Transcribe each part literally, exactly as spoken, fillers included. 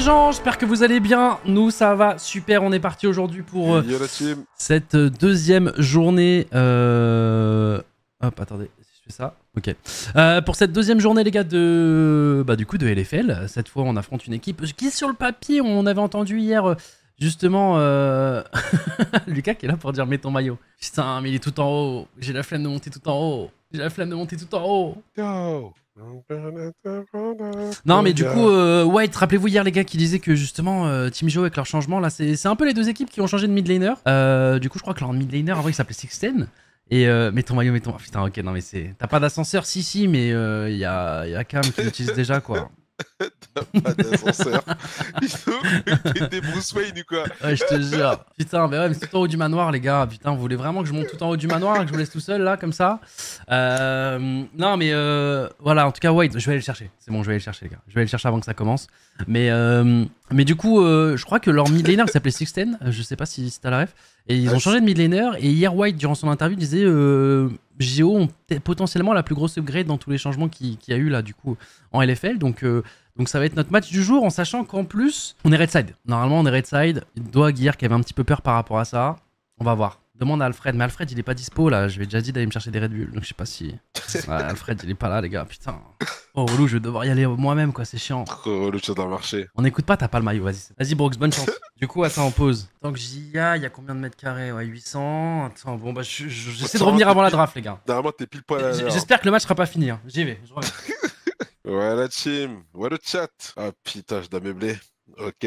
gens, j'espère que vous allez bien. Nous ça va super, on est parti aujourd'hui pour euh, cette deuxième journée. Euh... Hop, attendez, si je fais ça, ok. Euh, pour cette deuxième journée les gars de, bah du coup de L F L. Cette fois on affronte une équipe qui sur le papier, on avait entendu hier justement euh... Lucas qui est là pour dire mets ton maillot. Putain mais il est tout en haut, j'ai la flemme de monter tout en haut. J'ai la flemme de monter tout en haut. Go. Non mais du coup euh, White, rappelez-vous hier les gars qui disaient que justement euh, Team Geo avec leur changement là c'est un peu les deux équipes qui ont changé de mid laner. euh, Du coup je crois que leur mid laner avant il s'appelait Sixten. Et euh, mets ton maillot, mets ton... Oh, putain ok non mais c'est... T'as pas d'ascenseur? Si si mais il euh, y, a, y a Cam qui l'utilise déjà quoi. T'as pas d'ascenseur. Ils sont des Bruce Wayne ou quoi? Ouais je te jure. Putain mais ouais mais c'est tout en haut du manoir les gars. Putain vous voulez vraiment que je monte tout en haut du manoir et que je vous laisse tout seul là comme ça? euh, Non mais euh, voilà en tout cas White je vais aller le chercher. C'est bon je vais aller le chercher les gars. Je vais aller le chercher avant que ça commence. Mais euh, mais du coup euh, je crois que leur mid laner s'appelait Sixten. Je sais pas si, si t'as la ref. Et ils ont changé de mid laner. Et hier White durant son interview disait euh, Geo ont potentiellement la plus grosse upgrade dans tous les changements qu'il qui y a eu là du coup en L F L. Donc euh, Donc ça va être notre match du jour en sachant qu'en plus on est red side. Normalement on est red side. Doig hier qui avait un petit peu peur par rapport à ça. On va voir. Demande à Alfred. Mais Alfred il est pas dispo là. Je lui ai déjà dit d'aller me chercher des Red Bull. Donc je sais pas si... Ouais, Alfred il est pas là les gars. Putain. Oh relou je vais devoir y aller moi-même quoi. C'est chiant. Trop relou tu dois marcher. On écoute pas, t'as pas le maillot. Vas-y. Vas-y Brooks bonne chance. Du coup attends on pause. Tant que j'y aille, il y a combien de mètres carrés? Ouais huit cents. Attends bon bah j'essaie de revenir avant la draft les gars. Normalement t'es pile poil à l'heure. J'espère que le match sera pas fini. Hein. J'y vais. Je reviens. Ouais la team, ouais le chat. Ah putain je dois meubler. Ok.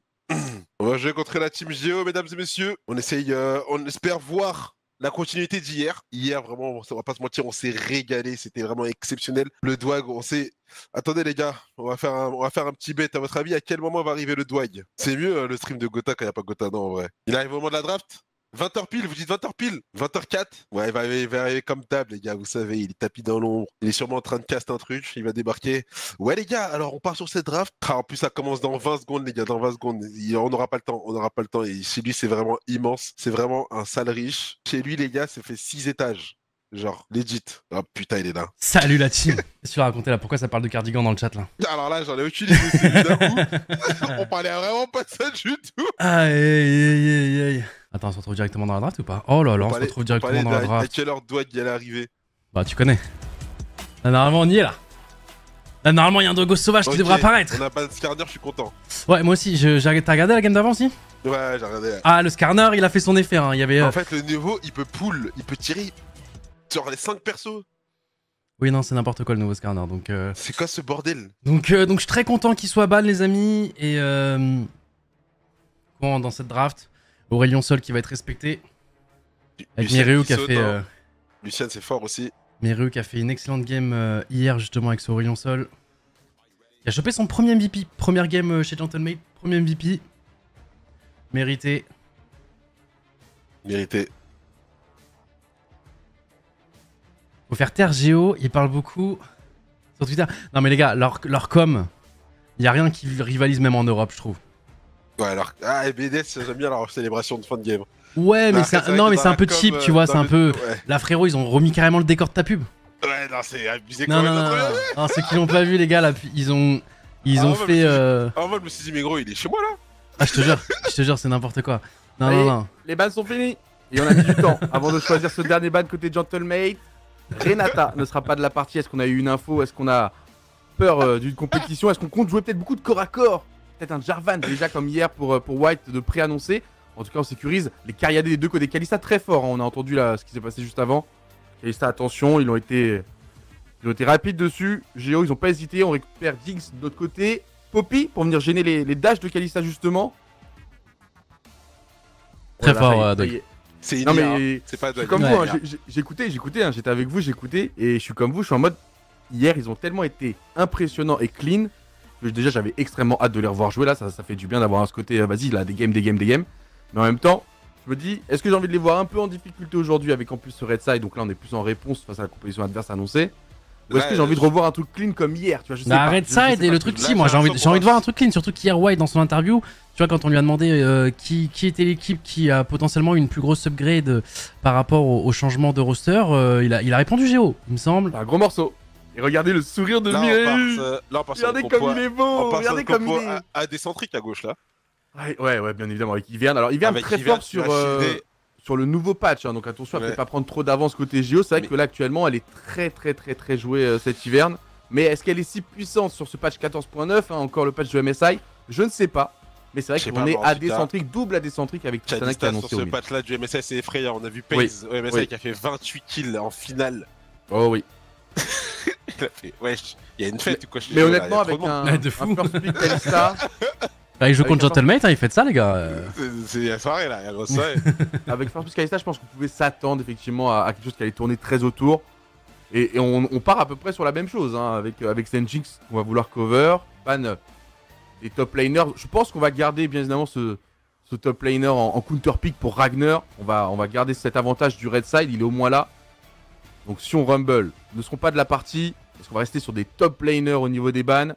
On va jouer contre la team Geo mesdames et messieurs. On essaye, euh, on espère voir la continuité d'hier. Hier vraiment, on va pas se mentir, on s'est régalé, c'était vraiment exceptionnel. Le Doig, on s'est... Attendez les gars, on va faire un, on va faire un petit bet. À votre avis, à quel moment va arriver le Doig? C'est mieux euh, le stream de Gotha quand il n'y a pas Gotha, non en vrai. Il arrive au moment de la draft? vingt heures pile, vous dites vingt heures pile? vingt heures quatre? Ouais, il va, il va arriver comme d'hab, les gars, vous savez, il est tapis dans l'ombre. Il est sûrement en train de cast un truc, il va débarquer. Ouais, les gars, alors on part sur cette draft. Ah, en plus, ça commence dans vingt secondes, les gars, dans vingt secondes. Il, on n'aura pas le temps, on n'aura pas le temps. Et chez lui, c'est vraiment immense. C'est vraiment un sale riche. Chez lui, les gars, ça fait six étages. Genre, legit. Oh putain, il est là. Salut la team. Qu'est-ce que tu vas raconter là? Pourquoi ça parle de cardigan dans le chat là? Alors là, j'en ai aucune idée, c'est d'un coup. On parlait vraiment pas de ça du tout. Aïe, aïe, aïe, aïe. Attends, on se retrouve directement dans la draft ou pas? Oh là là, on, on se retrouve directement dans la draft. À quelle heure doit y aller arriver? Bah, tu connais. Là, normalement, on y est là. Là, normalement, il y a un Doggo sauvage okay, qui devrait apparaître. On a pas de scanner, je suis content. Ouais, moi aussi. T'as regardé la game d'avant aussi? Ouais, j'ai regardé. Ah, le scanner, il a fait son effet. Hein. Il y avait, en fait, le niveau, il peut pull, il peut tirer sur les cinq persos. Oui, non, c'est n'importe quoi le nouveau scanner. Donc, euh... c'est quoi ce bordel? Donc, euh, donc je suis très content qu'il soit ban, les amis. Et euh... bon, dans cette draft, Aurélien Sol qui va être respecté. Avec Mireou qui a fait. Euh... Lucien, c'est fort aussi. Mireou qui a fait une excellente game euh, hier, justement, avec ce Aurélien Sol. Il a chopé son premier M V P. Première game euh, chez Gentlemate. Premier M V P. Mérité. Mérité. Faut faire taire Géo, il parle beaucoup sur Twitter. Non mais les gars, leur, leur com, il y a rien qui rivalise même en Europe, je trouve. Ouais alors, ah B D S, j'aime bien leur célébration de fin de game. Ouais mais c'est un... non mais c'est un peu cheap, tu vois, c'est un peu... Ouais. Là frérot, ils ont remis carrément le décor de ta pub. Ouais non, c'est abusé non, quand non, même. Non, non, non. non ceux qui l'ont pas vu les gars, là, ils ont... Ils ah, ont fait... Dit... Euh... Ah moi je me suis dit mais gros, il est chez moi là. Ah je te jure, je te jure, c'est n'importe quoi. Non, allez, non, non. Les bans sont finis. Et on a dix-huit ans avant de choisir ce dernier ban côté Gentlemate. Renata ne sera pas de la partie. Est-ce qu'on a eu une info? Est-ce qu'on a peur euh, d'une compétition? Est-ce qu'on compte jouer peut-être beaucoup de corps à corps? Peut-être un Jarvan déjà comme hier pour, pour White de pré-annoncé. En tout cas on sécurise les carriades des deux côtés. Kalista très fort, hein. On a entendu là ce qui s'est passé juste avant. Kalista attention, ils ont été ils ont été rapides dessus. Géo ils ont pas hésité, on récupère Jinx de l'autre côté. Poppy pour venir gêner les, les dashs de Kalista justement. Très voilà, fort euh, Doug. C'est non mais c'est pas comme vous, hein, j'écoutais, j'écoutais, hein, j'étais avec vous, j'écoutais et je suis comme vous, je suis en mode hier ils ont tellement été impressionnants et clean que déjà j'avais extrêmement hâte de les revoir jouer là, ça, ça fait du bien d'avoir ce côté, euh, vas-y là des games, des games, des games, mais en même temps je me dis est-ce que j'ai envie de les voir un peu en difficulté aujourd'hui avec en plus ce red side, donc là on est plus en réponse face à la composition adverse annoncée. Ou est-ce que j'ai envie de revoir un truc clean comme hier, tu vois, je sais bah, pas. Red Side et le truc, si, moi j'ai envie, j'ai envie de voir un truc clean, surtout qu'hier White dans son interview, tu vois, quand on lui a demandé euh, qui, qui était l'équipe qui a potentiellement une plus grosse upgrade euh, par rapport au, au changement de roster, euh, il, a, il a répondu Géo, il me semble. Un gros morceau. Et regardez le sourire de Là, on Mireille. passe, euh, là, on passe Regardez sur le comme compo, il est on beau. passe Regardez sur le comme compo il est. à, à décentrique à gauche là. Ouais, ouais, ouais, bien évidemment, avec Ivern. Alors, Ivern Avec très Ivern fort qui sur, va euh, shielder. sur le nouveau patch, hein, donc attention à Ouais. peut-être pas prendre trop d'avance côté J O. C'est vrai Mais- que là, actuellement, elle est très, très, très, très jouée euh, cette Ivern. Mais est-ce qu'elle est si puissante sur ce patch quatorze point neuf, hein, encore le patch de M S I? Je ne sais pas. Mais c'est vrai Je sais qu'on pas, est mais en à tout cas- décentrique, double à décentrique avec Tristana qui est Chadista sur annoncé au ce mid. patch là du M S I, c'est effrayant. On a vu Oui. Paze au M S I Oui. qui a fait vingt-huit kills en finale. Oh oui. Il a fait, wesh, il y a une fête ou quoi je te Mais jure, là, honnêtement, il y a trop avec de monde. un, Ouais, de fou. un first pick Kalista, Bah, il joue Avec contre un Gentlemate, hein, il fait de ça, les gars. euh. C'est- C'est la soirée là, il y a grosse soirée. avec first pick Kalista, je pense qu'on pouvait s'attendre effectivement à, à quelque chose qui allait tourner très autour. Et, et on, on part à peu près sur la même chose, hein, avec, euh, avec Senjix qu'on va vouloir cover, ban euh, les top laners. Je pense qu'on va garder bien évidemment ce, ce top laner en, en counter pick pour Ragnar. On va, on va garder cet avantage du red side, il est au moins là. Donc si on rumble, ne seront pas de la partie, est-ce qu'on va rester sur des top laners au niveau des bans?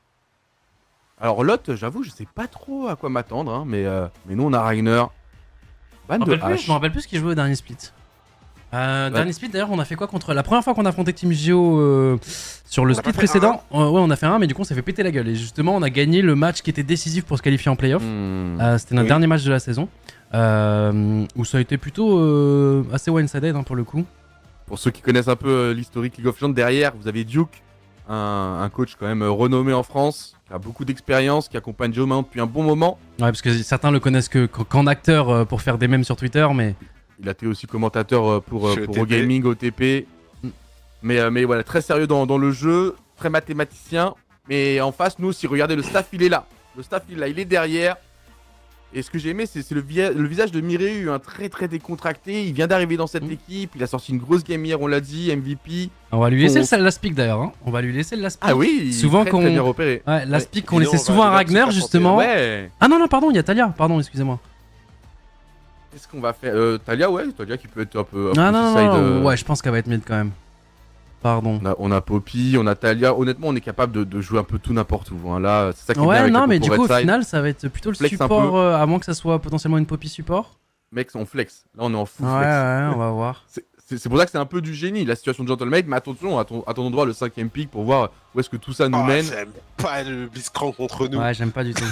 Alors Lot, j'avoue, je sais pas trop à quoi m'attendre, hein, mais, euh, mais nous on a Ragnar. Ban Je me de rappelle plus- je H. me rappelle plus ce qu'il jouait au dernier split. Euh, Dernier split d'ailleurs, on a fait quoi contre la première fois qu'on a affronté Team Geo euh, sur le On a split pas fait précédent. euh, ouais, on a fait un, mais du coup on s'est fait péter la gueule. Et justement, on a gagné le match qui était décisif pour se qualifier en playoff. Hmm. Euh, C'était notre Oui. dernier match de la saison, euh, où ça a été plutôt euh, assez one-sided hein, pour le coup. Pour ceux qui connaissent un peu euh, l'historique League of Legends, derrière vous avez Duke, un, un coach quand même euh, renommé en France, qui a beaucoup d'expérience, qui accompagne Joe maintenant depuis un bon moment. Ouais, parce que certains le connaissent que qu'en acteur euh, pour faire des mèmes sur Twitter, mais Il a été aussi commentateur euh, pour, euh, Chez pour O T P. Gaming, O T P. Mm. Mais, euh, mais voilà, très sérieux dans, dans le jeu, très mathématicien. Mais en face, nous aussi, regardez, le staff il est là. Le staff il est là, il est derrière. Et ce que j'ai aimé, c'est c'est le, via- le visage de Mireu, un très très décontracté. Il vient d'arriver dans cette Mm. équipe. Il a sorti une grosse game hier, on l'a dit, M V P. on va lui laisser On- le last pick d'ailleurs. hein. On va lui laisser le last pick. Ah oui, il est Souvent très, qu'on- très bien repéré. Ouais, last pick qu'on Sinon, laissait on va souvent à aller Ragnar là-dessus, justement. Ouais. Ah non, non, pardon, il y a Talia. Pardon, excusez-moi. Qu'est-ce qu'on va faire euh, Talia, ouais, Talia qui peut être un peu. un peu Ah non, non, side, non, euh, ouais, je pense qu'elle va être mid quand même. Pardon. On a, on a Poppy, on a Talia. Honnêtement, on est capable de, de jouer un peu tout n'importe où. hein. Là, c'est ça qui est bien Ouais, avec non, la mais compo du coup, au Red Side. final, ça va être plutôt le Flex un support, peu. euh, à moins que ça soit potentiellement une Poppy support. Mec, on flex. Là, on est en full Ouais, ouais, flex. on va voir. C'est- C'est c'est pour ça que c'est un peu du génie, la situation de Gentlemate. Mais attention, attendons, attendons droit le cinquième pick pour voir où est-ce que tout ça nous Oh, mène. j'aime pas le Blitzcrank contre nous. Ouais, j'aime pas du tout.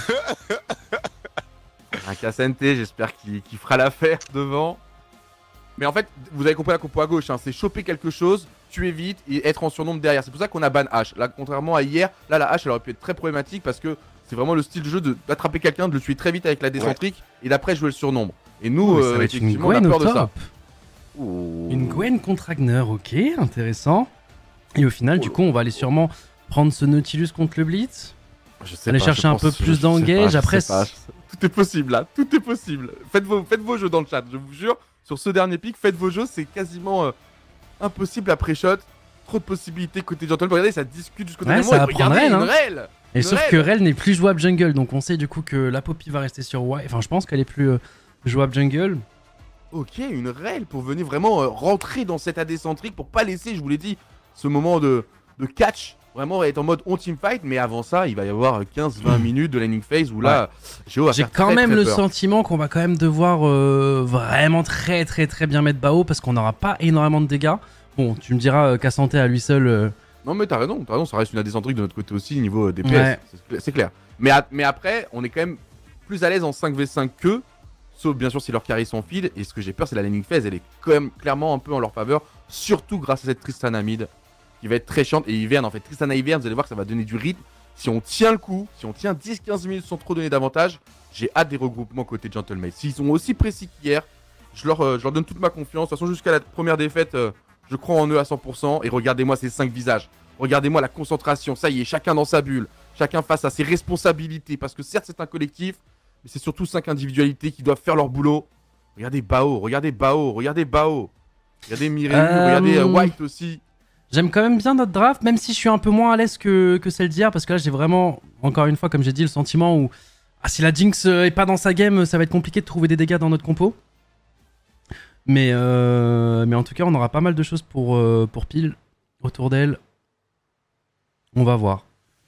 Un Cassante, j'espère qu'il qu'il fera l'affaire devant. Mais en fait, vous avez compris la compo à gauche, hein, c'est choper quelque chose, tuer vite et être en surnombre derrière. C'est pour ça qu'on a ban H. Là, contrairement à hier, là, la H, elle aurait pu être très problématique parce que c'est vraiment le style de jeu de- d'attraper quelqu'un, de le tuer très vite avec la décentrique et d'après jouer le surnombre. Et nous, Oh, ça euh, va être une effectivement, on a Gwen au peur de ça. top. Oh. Une Gwen contre Ragnar, ok, intéressant. Et au final, Oh du là coup, on va aller sûrement prendre ce Nautilus contre le Blitz. Je sais Aller pas, chercher je un pense- peu je- plus je sais d'engage, pas, je après, sais pas, je sais- Tout est possible là, tout est possible. Faites vos, faites vos jeux dans le chat, je vous jure. Sur ce dernier pick, faites vos jeux, c'est quasiment euh, impossible après shot. Trop de possibilités côté Gentleman. Regardez, ça discute jusqu'au Ouais, dernier ça moment. va Et prendre regardez, Rel, une hein. Rel. Et Une sauf Rel. que Rel n'est plus jouable jungle, donc on sait du coup que la Poppy va rester sur Y. Enfin, je pense qu'elle est plus euh, jouable jungle. Ok, une Rel pour venir vraiment euh, rentrer dans cette A D centrique pour pas laisser, je vous l'ai dit, ce moment de, de catch. Vraiment être en mode on team fight, mais avant ça, il va y avoir quinze vingt minutes de laning phase où là, Géo va J'ai faire quand très, même très le peur. sentiment qu'on va quand même devoir euh, vraiment très très très bien mettre Bao parce qu'on n'aura pas énormément de dégâts. Bon, tu me diras euh, qu'Asante à lui seul. euh, Non mais t'as raison, t'as raison, ça reste une A D centrique de notre côté aussi niveau euh, D P S, Ouais. c'est- c'est clair. Mais, a- mais après, on est quand même plus à l'aise en cinq v cinq qu'eux, sauf bien sûr si leur carry s'enfile, et ce que j'ai peur c'est la laning phase, elle est quand même clairement un peu en leur faveur, surtout grâce à cette Tristana mid, qui va être très chiante, et Ivern en fait, Tristana Ivern, vous allez voir que ça va donner du rythme, si on tient le coup, si on tient dix quinze minutes sans trop donner d'avantage, j'ai hâte des regroupements côté Gentlemate. S'ils sont aussi précis qu'hier, je leur, euh, je leur donne toute ma confiance, de toute façon jusqu'à la première défaite, euh, je crois en eux à cent pour cent, et regardez-moi ces cinq visages. Regardez-moi la concentration, ça y est, chacun dans sa bulle, chacun face à ses responsabilités, parce que certes c'est un collectif, mais c'est surtout cinq individualités qui doivent faire leur boulot. Regardez Bao, regardez Bao, regardez Bao, regardez Mireille, Euh, regardez euh, White aussi. J'aime quand même bien notre draft, même si je suis un peu moins à l'aise que, que celle d'hier, parce que là j'ai vraiment, encore une fois, comme j'ai dit, le sentiment où ah, si la Jinx euh, est pas dans sa game, ça va être compliqué de trouver des dégâts dans notre compo. Mais, euh, mais en tout cas, on aura pas mal de choses pour, euh, pour pile autour d'elle. On va voir.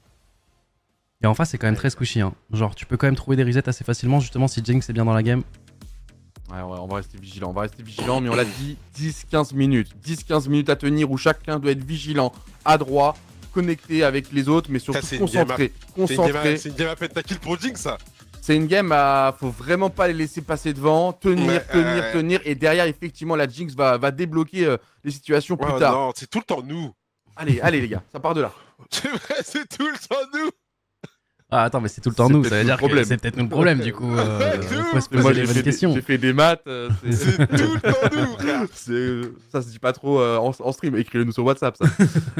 Et en face, c'est quand même très squishy. Hein. Genre, tu peux quand même trouver des resets assez facilement, justement, si Jinx est bien dans la game. Ouais, ouais, on va rester vigilant, on va rester vigilant, mais on l'a dit, dix quinze minutes. dix quinze minutes à tenir où chacun doit être vigilant, adroit, connecté avec les autres, mais surtout Ça, c'est une concentré. C'est une game à- Concentré. c'est une game à pentakill pour Jinx, ça. C'est une game à. Faut vraiment pas les laisser passer devant, tenir, Ouais, tenir, ouais. tenir, et derrière, effectivement, la Jinx va, va débloquer euh, les situations plus Ouais, tard. non, c'est tout le temps nous. Allez, allez, les gars, ça part de là. C'est vrai, c'est tout le temps nous. Ah, attends, mais c'est tout le temps C'est nous, peut-être ça veut nous dire le problème. que c'est peut-être nous le problème, du coup. Euh, Ouais, faut se Mais poser Moi, les j'ai bonnes fait, des- questions. j'ai fait des maths. euh, c'est- C'est tout le temps nous, frère. c'est- ça se dit pas trop euh, en, en stream, écrivez-nous sur WhatsApp, ça.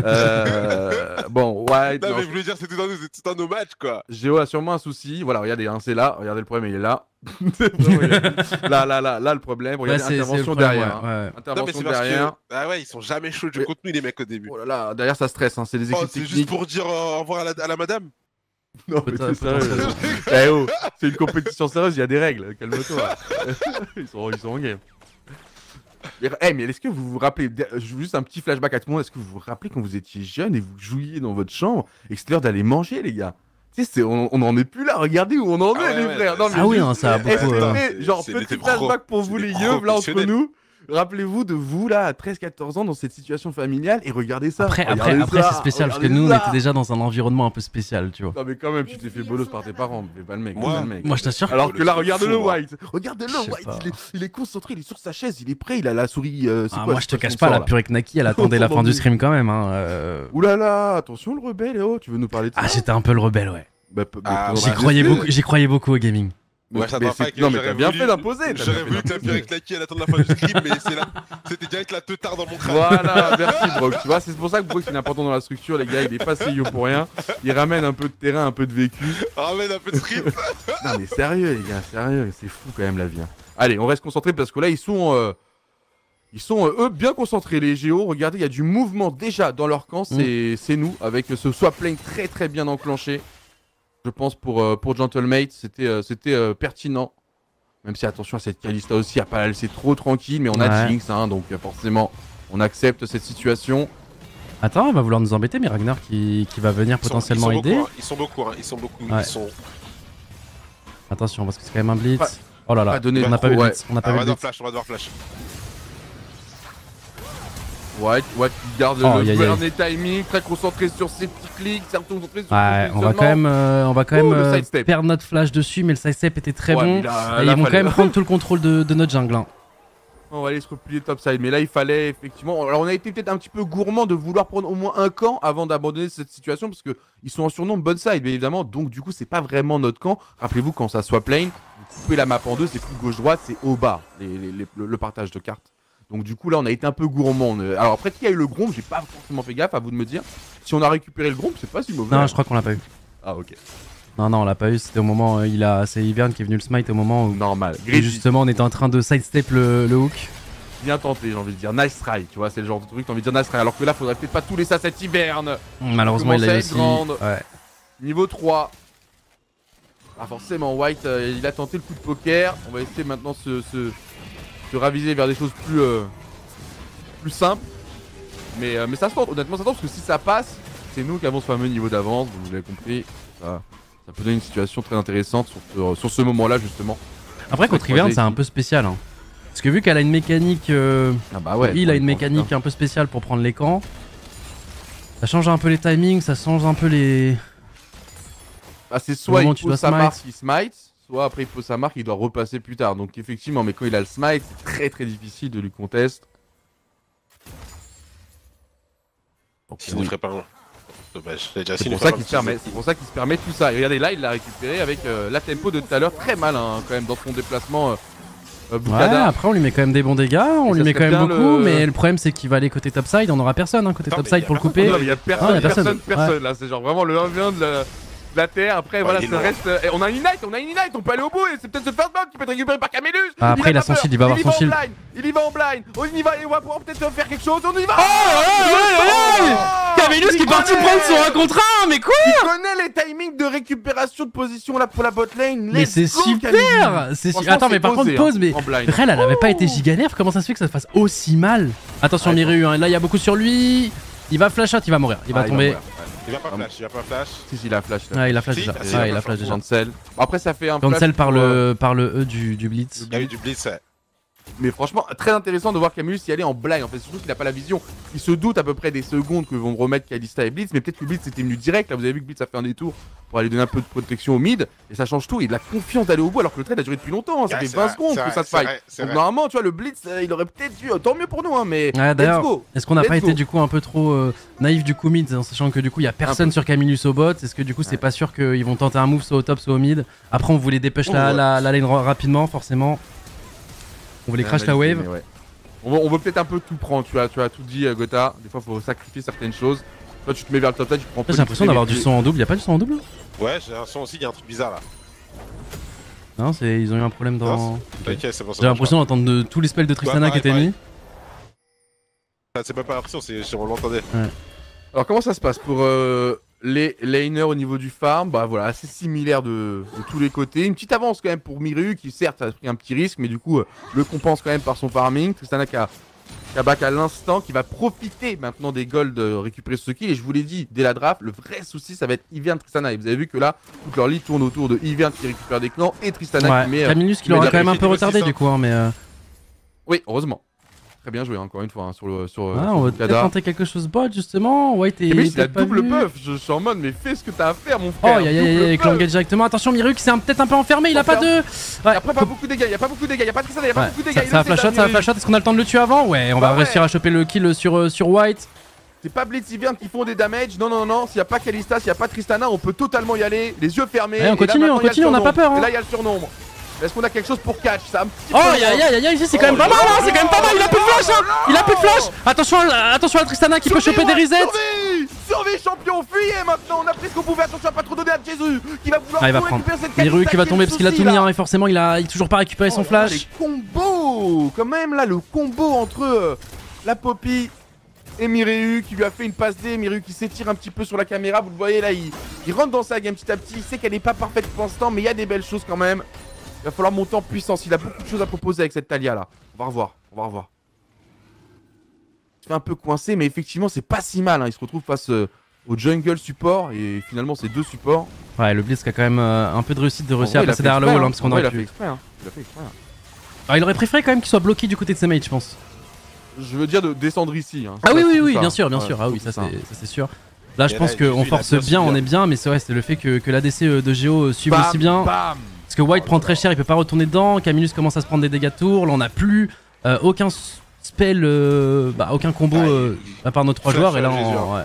Euh, bon, ouais. Non, non, mais je voulais dire, c'est tout le temps nous, c'est tout le temps nos matchs, quoi. Géo a sûrement un souci. Voilà, regardez, hein, c'est là. Regardez le problème, il est là. Vraiment, il est- là, là, là, là, le problème. Ouais, Regardez, c'est- c'est le intervention problème, derrière. ouais, hein. ouais. Non, mais Intervention c'est parce derrière. que. Ah ouais, ils sont jamais chauds du Oui. contenu, les mecs, au début. Oh là là, derrière ça stresse, hein. C'est des Oh, équipes c'est juste techniques. pour dire euh, au revoir à la, à la madame. Non, mais Peut-être- c'est sérieux. Eh oh, c'est une compétition sérieuse, il y a des règles. Calme-toi. ils, sont, ils sont en game. Mais, hey, mais est-ce que vous vous rappelez, je veux juste un petit flashback à tout le monde, est-ce que vous vous rappelez quand vous étiez jeune et vous jouiez dans votre chambre et que c'était l'heure d'aller manger, les gars? Tu sais, c'est- on, on en est plus là, regardez où on en est, Ah ouais, les ouais, frères. Non, mais Ah oui, juste- hein, ça a Eh, beaucoup. euh, c'était, genre, c'est- petit c'était flashback pour pro- vous, c'est les des yeux, là, entre professionnels. nous. Rappelez-vous de vous, là, à treize quatorze ans, dans cette situation familiale, et regardez ça. Après, après, regardez après ça, c'est spécial parce que regardez nous, on ça. était déjà dans un environnement un peu spécial, tu vois. Non, mais quand même, tu t'es fait bolos par tes parents, mais pas le mec. Moi- pas le mec. Moi, je t'assure. Alors que là, Le regardez-le, fou, moi. White. Regardez-le, Je sais White. pas. Il est, il est concentré, il est sur sa chaise, il est prêt, il a la souris. euh, c'est Ah, quoi, moi, c'est je te quoi cache son pas, sort, la là purée Naki, elle attendait la fin du Entendu. stream quand même. Hein. euh. Ouh là là, attention le rebelle, oh, tu veux nous parler de ça? Ah, j'étais un peu le rebelle, ouais. Bah, p- Ah, mais- J'y ouais. croyais beaucoup, j'y croyais beaucoup au gaming. Mais- Ouais, ça mais doit pas c'est- que non, mais j'aurais t'as bien voulu- fait d'imposer. t'as J'aurais bien voulu fait que la d'imposer. purée Clacky elle attende la fin du stream, mais c'est là. C'était direct la teutard dans mon crâne. Voilà, merci Brock. Tu vois, c'est pour ça que Brock il est important dans la structure, les gars. Il est pas C I O pour rien. Il ramène un peu de terrain, un peu de vécu. Ramène un peu de script. Non, mais sérieux, les gars, sérieux. C'est fou quand même la vie. hein. Allez, on reste concentré parce que là, ils sont. euh, Ils sont, euh, eux, bien concentrés, les Géos. Regardez, il y a du mouvement déjà dans leur camp. C'est c'est nous, avec ce swap lane très très bien enclenché. Je pense pour, euh, pour Gentlemate, c'était euh, c'était euh, pertinent. Même si attention à cette Kalista aussi, à pas la laisser trop tranquille. Mais on a Ouais. Jinx, hein, donc euh, forcément, on accepte cette situation. Attends, elle va vouloir nous embêter, mais Ragnar qui, qui va venir Ils sont- potentiellement ils sont aider. beaucoup, hein, Ils sont beaucoup, hein, ils sont beaucoup. Ouais. Ils sont. Attention, parce que c'est quand même un blitz. Pas- Oh là là, pas donner on n'a trop, pas vu le ouais. blitz. On n'a Ah, pas on vu va le devoir blitz. flash, on va devoir flash. Ouais, ouais, qui garde Oh, le aïe, aïe, dernier timing, très concentré sur ses petits clics, très concentré sur Ouais, son on va quand même, euh, on va quand Ouh, même le euh, sidestep. perdre notre flash dessus, mais le sidestep était très Ouais, bon. mais là- et là, ils vont fallait- quand même prendre tout le contrôle de, de notre jungle. hein. On va aller se replier topside, mais là il fallait effectivement. Alors on a été peut-être un petit peu gourmand de vouloir prendre au moins un camp avant d'abandonner cette situation parce que ils sont en surnom bonne side, bien évidemment. Donc du coup c'est pas vraiment notre camp. Rappelez-vous quand ça soit plane, vous coupez la map en deux, c'est plus gauche-droite, c'est au bas les, les- les- le, le partage de cartes. Donc du coup là on a été un peu gourmand. On est- Alors après qui a eu le Gromp, j'ai pas forcément fait gaffe, à vous de me dire. Si on a récupéré le Gromp, c'est pas si mauvais. Non, je crois qu'on l'a pas eu. Ah ok. Non, non, on l'a pas eu. C'était au moment, euh, il a, c'est Ivern qui est venu le smite au moment où, Normal. où Greedy. justement on était en train de sidestep le, le hook. Bien tenté, j'ai envie de dire. Nice try, tu vois, c'est le genre de truc, t'as envie de dire nice try. Alors que là, faudrait peut-être pas tout laisser à cet hiverne. Malheureusement, il commence à a eu être aussi. grande. Ouais. Niveau trois. Ah, forcément, White, euh, il a tenté le coup de poker. On va essayer maintenant de se, se, se raviser vers des choses plus, euh, plus simples. Mais, euh, mais ça se tente, honnêtement, ça tente parce que si ça passe, c'est nous qui avons ce fameux niveau d'avance. Donc, vous l'avez compris, ça, ça peut donner une situation très intéressante sur ce, sur ce moment-là, justement. Après, contre Ouais, Ivern, croisé c'est un ici. peu spécial. hein. Parce que vu qu'elle a une mécanique. euh, Ah, bah ouais. il a une mécanique un peu spéciale pour prendre les camps. Ça change un peu les timings, ça change un peu les. Ah, c'est soit moment où il tu pose dois sa smite. marque, il smite, soit après il pose sa marque, il doit repasser plus tard. Donc effectivement, mais quand il a le smite, c'est très très difficile de lui contester. Donc, S'il ne ferait pas un. Dommage. J'ai déjà C'est essayé pour de ça faire qu'il un se permet, petit- c'est pour ça qu'il se permet tout ça. Et regardez là, il l'a récupéré avec euh, la tempo de tout à l'heure, très mal hein, quand même dans son déplacement. Euh, euh, Ouais, Bukada. après on lui met quand même des bons dégâts, on Et lui ça met quand serait même bien beaucoup, le- mais le problème c'est qu'il va aller côté topside, on aura personne hein, côté Attends, mais y topside a pour le personne. couper. Non, mais il y a personne, Ah, y a personne, personne. personne, là. C'est genre vraiment le un v un de la, de la terre. Après, voilà, il est ça loin. reste. euh, et on a une ignite, on a une ignite, on peut aller au bout. Et c'est peut-être ce first blood qui peut être récupéré par Camélus. Ah, après, il a pas son peur. shield, il va avoir y son en shield. blind, il y va en blind. On y va, et on va pouvoir peut-être faire quelque chose. On y va. Camélus qui est parti prendre son un contre un, mais quoi? Il connaît les timings de récupération de position là pour la bot lane. Mais Let's c'est go, super! Camélus. C'est su- Franchement, Attends, mais c'est par contre, osé, pause, hein, mais. en blind. Rel, elle avait pas été giga nerf, comment ça se fait que ça se fasse aussi mal? Attention, Ouais, Miru, hein, là il y a beaucoup sur lui. Il va flash out, il va mourir, il va Ah, tomber. mourir, ouais. Il va pas flash, il va pas flash. Si, si, il a flash. là. Ouais, il a flash Si, déjà. si, Ouais, il il a a flash déjà. Cancel. Après, ça fait un flash Cancel par pour, euh, le, par le E du, du Blitz. Il y a eu du blitz, ouais. Mais franchement, très intéressant de voir Camillus y aller en blague. En fait, surtout qu'il n'a pas la vision. Il se doute à peu près des secondes que vont remettre Kalista et Blitz. Mais peut-être que Blitz était venu direct. Là, vous avez vu que Blitz a fait un détour pour aller donner un peu de protection au mid. Et ça change tout. Il a confiance d'aller au bout alors que le trade a duré depuis longtemps. Hein. Ça Ouais, fait vingt vrai, secondes que vrai, ça se fight. vrai, Donc vrai. normalement, tu vois, le Blitz, euh, il aurait peut-être dû. Tant mieux pour nous, hein. Mais Ouais, let's d'ailleurs, go. est-ce qu'on n'a Let's pas go. été du coup un peu trop euh, naïf du coup mid, en sachant que du coup il y a personne sur Camillus au bot? Est-ce que du coup c'est Ouais. pas sûr qu'ils vont tenter un move soit au top soit au mid? Après on voulait dépêcher Oh, la, ouais. la, la lane ra- rapidement forcément. On voulait Ouais, crash la magnifique, wave. mais ouais. On veut, on veut peut-être un peu tout prendre. Tu as, tu as tout dit, euh, Gotha. Des fois, faut sacrifier certaines choses. Toi, tu te mets vers le top lane, tu prends. J'ai l'impression d'avoir du son en double. Y a pas du son en double? Ouais, j'ai un son aussi, il y a un truc bizarre là. Non, c'est ils ont eu un problème dans. Ok, c'est bon, ça J'ai marche l'impression d'entendre de, tous les spells de Tristana pareil, qui étaient pareil. mis. pas. C'est même pas l'impression, c'est on l'entendait. Alors, comment ça se passe pour euh, les laners au niveau du farm? Bah voilà, assez similaire de, de tous les côtés. Une petite avance quand même pour Mireu qui, certes, a pris un petit risque, mais du coup, euh, le compense quand même par son farming. Tristana qui a, qui a back à l'instant, qui va profiter maintenant des golds de récupérer ce kill. Et je vous l'ai dit dès la draft, le vrai souci, ça va être Ivern Tristana. Et vous avez vu que là, toute leur lead tourne autour de Ivern qui récupère des clans et Tristana Ouais, qui met. euh, Camillus qui met l'aura de la quand même un peu réussite retardé aussi, du coup, hein, mais. euh, Oui, heureusement. Très bien joué, encore une fois, hein, sur le. Sur, ouais, sur on va le peut-être Kada. tenter quelque chose bot justement. White et. Et mais il a peut-être pas double vu. buff, je, je suis en mode mais fais ce que t'as à faire mon Oh, frère. y'a y'a double y'a avec buff. l'engage directement. Attention, Miru qui s'est un- peut-être un peu enfermé, il a pas de. Et Ouais, après pas beaucoup de dégâts, y a pas beaucoup de dégâts, y a pas de Tristana, y a pas ouais. beaucoup de dégâts. Ça, il ça va le sait, flash shot, ça va Miru. flash shot. Est-ce qu'on a le temps de le tuer avant? Ouais, on Bah va ouais. réussir à choper le kill sur, euh, sur White. C'est pas Blitz Ivern qui font des damage, non non non, s'il y a pas Kalista, s'il y a pas Tristana, on peut totalement y aller, les yeux fermés. Ouais, on Et là, continue, maintenant, on y a le continue, on n'a pas surnombre. peur, hein. Et là il y a le surnombre. Est-ce qu'on a quelque chose pour catch? Ça a un petit Oh, peu y'a loin. y'a y'a ici, c'est quand même Oh pas mal, là hein, c'est là quand même pas mal. Il a plus de flash, hein. Il a plus de flash. Attention, à- attention à Tristana qui peut Survie, choper des ouais, resets. Survie Survie champion, fuyez maintenant, on a pris ce qu'on pouvait, attention à pas trop donner à Jésus qui va vouloir Ah, il va tout prendre. récupérer cette Miru Kalista qui va est tomber le parce qu'il a souci, tout mis, là. hein, et forcément il a il a toujours pas récupéré son Oh là là, flash. les combos quand même là, le combo entre euh, la Poppy et Mireu qui lui a fait une passe D, Mireu qui s'étire un petit peu sur la caméra, vous le voyez là, il, il rentre dans sa game petit à petit, il sait qu'elle est pas parfaite pour l'instant, mais il y a des belles choses quand même. Il va falloir monter en puissance, il a beaucoup de choses à proposer avec cette Talia là. On va revoir, on va revoir. Il se fait un peu coincé, mais effectivement c'est pas si mal, hein. Il se retrouve face euh, au jungle support et finalement c'est deux supports. Ouais, le Blitz qui a quand même euh, un peu de réussite de En réussir vrai, à il a passer fait derrière le exprès, wall, hein. hein, parce En qu'on vrai, aurait il a pu. fait exprès, hein. Il a fait exprès, hein. Ah, il aurait préféré quand même qu'il soit bloqué du côté de Semage, je pense. Je veux dire de descendre ici. Hein. Ah C'est oui, oui, surtout oui, ça. bien sûr, bien Ouais, sûr. Ah oui, surtout ça c'est ça, c'est sûr. Là, je Et pense là, qu'on Jésus, il a force bien bien, on suivi, est bien, mais c'est vrai, c'est le fait que, que l'A D C de Géo euh, suive Bam, aussi bien. bam. Parce que White prend très cher, il peut pas retourner dedans. Camillus commence à se prendre des dégâts de tour. Là, on a plus euh, aucun spell, euh, bah, aucun combo Ah, euh, à part nos trois flash joueurs. Et là, à Jésus, on- ouais.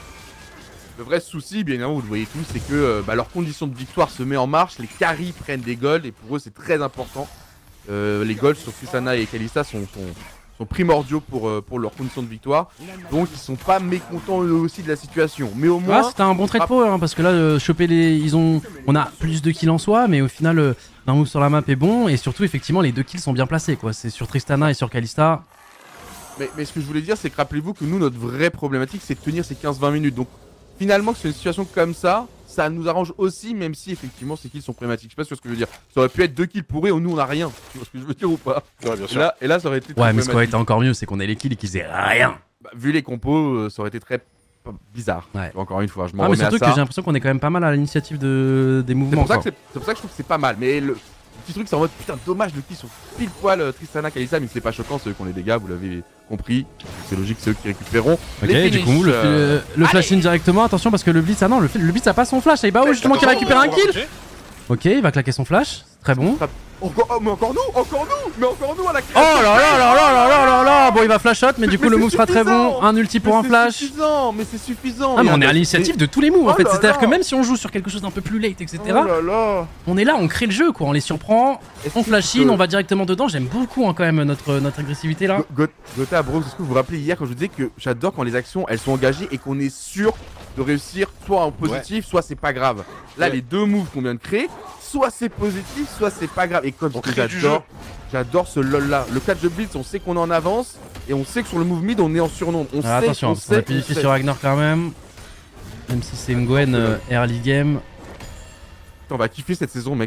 Le vrai souci, bien évidemment, vous le voyez tous, c'est que euh, bah, leur condition de victoire se met en marche. Les carries prennent des golds et pour eux, c'est très important. Euh, les golds sur Tristana et Kalista sont, sont, sont primordiaux pour, euh, pour leur condition de victoire. Donc, ils sont pas mécontents eux aussi de la situation. Mais au Ouais, moins, c'était un bon trade pour eux, hein, parce que là, euh, choper les. Ils ont. On a plus de kills en soi, mais au final, euh, un move sur la map est bon. Et surtout, effectivement, les deux kills sont bien placés, quoi. C'est sur Tristana et sur Kalista. mais, mais ce que je voulais dire, c'est que rappelez-vous que nous, notre vraie problématique, c'est de tenir ces quinze vingt minutes. Donc, finalement, que c'est une situation comme ça, ça nous arrange aussi, même si effectivement ces kills sont problématiques. Je sais pas si tu vois ce que je veux dire. Ça aurait pu être deux kills pour eux et nous on a rien. Tu vois ce que je veux dire ou pas? Ouais, bien Et sûr. là, et là, ça aurait été très Ouais, mais ce qui aurait problématique. été encore mieux, c'est qu'on ait les kills et qu'ils aient rien. Bah, vu les compos, euh, ça aurait été très p- bizarre. Ouais. Encore une fois, je m'en Ah, mais remets surtout à que ça. j'ai l'impression qu'on est quand même pas mal à l'initiative de... des C'est mouvements. pour, ça que quoi. c'est c'est pour ça que je trouve que c'est pas mal. Mais le petit truc, c'est en mode putain, dommage de qui sur pile poil euh, Tristana, Kalista, mais c'est pas choquant, c'est eux qui ont les dégâts, vous l'avez compris. C'est logique, c'est eux qui récupéreront. Ok, les du finishes, coup, le, euh, le, le flash in directement. Attention parce que le blitz, ah non, le, le blitz a pas son flash. Et bah, oh, justement, qui Attention, récupère un on va kill. bouger. Ok, il va claquer son flash. Très bon. Encore, oh, mais encore nous, encore nous, mais encore nous à la Oh là là là là là là là là. Bon, il va flash shot, mais du coup, Mais le c'est move sera très bon. suffisant. Un ulti pour Mais un c'est flash. suffisant, mais c'est suffisant. Ah, mais Il y a on est à un- l'initiative de tous les moves en Oh fait. là C'est-à-dire là. que même si on joue sur quelque chose d'un peu plus late, et Oh cetera, là là. on est là, on crée le jeu quoi. On les surprend, Est-ce on que- flash in, on va directement dedans. J'aime beaucoup hein, quand même notre, notre agressivité là. Go- Go- Gotha, bro, est-ce que vous vous rappelez hier quand je vous disais que j'adore quand les actions elles sont engagées et qu'on est sûr de réussir soit en positif, soit c'est pas grave. Là, Ouais. les deux moves qu'on vient de créer, soit c'est positif, soit c'est pas grave. Et comme On que crée du j'adore, j'adore ce lol là. Le catch de blitz, on sait qu'on est en avance et on sait que sur le move mid, on est en surnombre. On Ah, sait, attention, on parce qu'on a sait, pu on ici sait. sur Ragnar quand même. Même si c'est une Gwen euh, early game. Putain, on va kiffer cette saison, mec.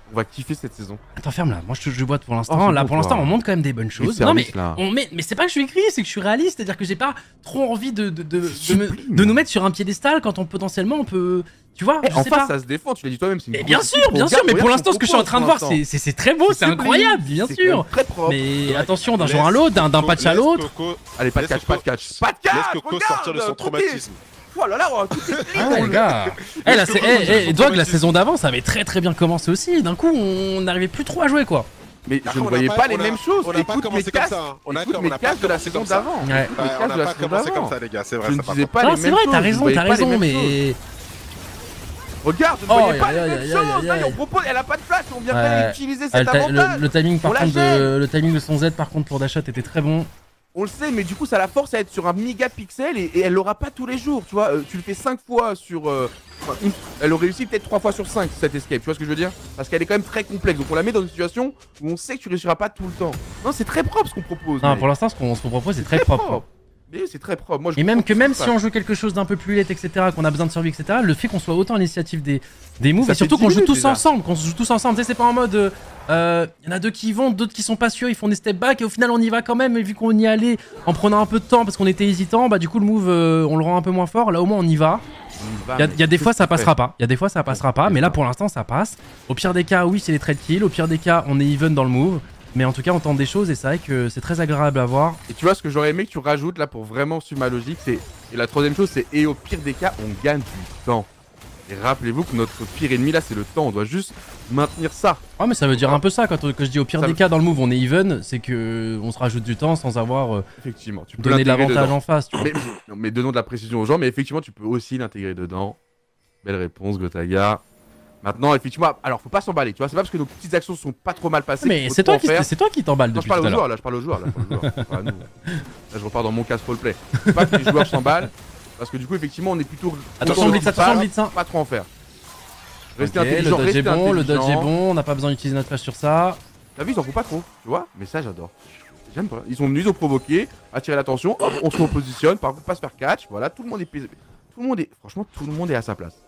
On va kiffer cette saison. Attends, ferme là. Moi, je, je boite pour l'instant. Oh, là, bon, pour l'instant, toi. on montre quand même des bonnes choses. Du Non, mais, service, là. on met, mais c'est pas que je suis écrit, c'est que je suis réaliste. C'est-à-dire que j'ai pas trop envie de, de, de, de, me- sublime. de nous mettre sur un piédestal quand on potentiellement on peut. Tu vois, Eh, je en sais face, pas. ça se défend, tu l'as dit toi-même. c'est une Mais grosse bien équipe. sûr, bien Regarde- sûr, mais pour regarde l'instant, son ce que je suis en propos, train de voir, pour c'est l'instant. c'est- c'est très beau, c'est sublime. incroyable, bien C'est quand sûr. même très propre. Mais Ouais. attention, d'un Laisse- jour à l'autre, d'un d'un patch à Laisse l'autre. Coco- Allez, pas de laisse catch, pas de Coco- catch. Pas de catch. Laisse Coco regarde, sortir de son tout est- traumatisme. Oh là là, tout est Ah ouais, les gars. Eh, la, sa- eh, eh, Dog, la saison d'avant, ça avait très très bien commencé aussi. D'un coup, on n'arrivait plus trop à jouer, quoi. Mais je Après, ne on voyais n'a pas pas- les on a- mêmes choses. on n'a pas Écoute commencé mes comme casques, ça, hein. On a- écoute on mes n'a pas casques de la commencé saison comme ça. d'avant. Ouais. Écoute mes Ouais, casques on de n'a la pas saison commencé comme d'avant. ça, les gars, c'est Je vrai. ne ça, par disais contre. pas Non, les c'est mêmes vrai, choses. t'as je raison, voyais t'as pas les raison, mêmes mais. choses. Regarde, je ne Oh, voyais aïe, pas aïe, les aïe, mêmes aïe, choses. aïe, Là, aïe. on propose, elle a pas de flash, on vient Ouais. quand même utiliser Ah, le, cet ta- le- avantage. le timing par On la contre gêne. de, le timing de son Z par contre pour Dashot était très bon. On le sait, mais du coup, ça la force à être sur un mégapixel et, et elle l'aura pas tous les jours. Tu vois, Euh, tu le fais cinq fois sur. euh, enfin, une- elle aurait réussi peut-être trois fois sur cinq cette escape. Tu vois ce que je veux dire? Parce qu'elle est quand même très complexe. Donc on la met dans une situation où on sait que tu réussiras pas tout le temps. Non, c'est très propre ce qu'on propose. Non, mec. pour l'instant, ce qu'on ce qu'on propose, c'est très propre. Mais c'est très propre. Moi, je Et même comprends que tout même ça. si on joue quelque chose d'un peu plus late, et cetera, qu'on a besoin de survie, et cetera, le fait qu'on soit autant à l'initiative des, des moves, Ça et fait surtout dix qu'on joue minutes, tous déjà. ensemble, qu'on se joue tous ensemble, tu sais, c'est pas en mode. Il euh, y en a deux qui y vont, d'autres qui sont pas sûrs, ils font des step back, et au final on y va quand même, et vu qu'on y allait en prenant un peu de temps parce qu'on était hésitant, bah du coup le move euh, on le rend un peu moins fort, là au moins on y va. On y va, Il y a, mais y a des c'est fois ce ça qu'on fait. passera pas, il y a des fois ça passera pas, mais là pour l'instant ça passe. Au pire des cas, oui, c'est les trade kills, au pire des cas, on est even dans le move. Mais en tout cas, on tente des choses et c'est vrai que c'est très agréable à voir. Et tu vois, ce que j'aurais aimé que tu rajoutes là pour vraiment suivre ma logique, c'est. Et la troisième chose, c'est. Et au pire des cas, on gagne du temps. Et rappelez-vous que notre pire ennemi là, c'est le temps. On doit juste maintenir ça. Ah, mais ça veut dire un peu ça quand, on- quand je dis au pire Ça des veut- cas dans le move, on est even, c'est que on se rajoute du temps sans avoir euh, Effectivement. Tu peux donné de l'intégrer l'avantage dedans. en face. Tu vois. Mais, non, mais donnons de la précision aux gens, mais effectivement, tu peux aussi l'intégrer dedans. Belle réponse, Gotaga. Maintenant, effectivement, alors faut pas s'emballer, tu vois, c'est pas parce que nos petites actions sont pas trop mal passées. Mais qu'il faut c'est trop toi, en qui, faire. c'est toi qui t'emballes Non, je depuis parle tout à aux l'heure. joueurs là, je parle aux joueurs là, je parle aux joueurs, c'est pas à nous. Là, je repars dans mon casse roleplay. Faut pas que les joueurs s'emballent, parce que du coup, effectivement, on est plutôt. Attention, content Blitz, de attention, pas- Blitz, hein. Pas trop en faire. Restez Ok, le intelligent, dodge restez est bon, le dodge est intelligent. bon, on n'a pas besoin d'utiliser notre flash sur ça. T'as vu, ils en font pas trop, tu vois, mais ça, j'adore. J'aime pas. Ils sont venus, ils ont provoqué, attiré l'attention, hop, on se repositionne, par contre, pas se faire catch, voilà, tout le monde est paisible. Tout le monde est. Franchement, tout le monde est à sa place.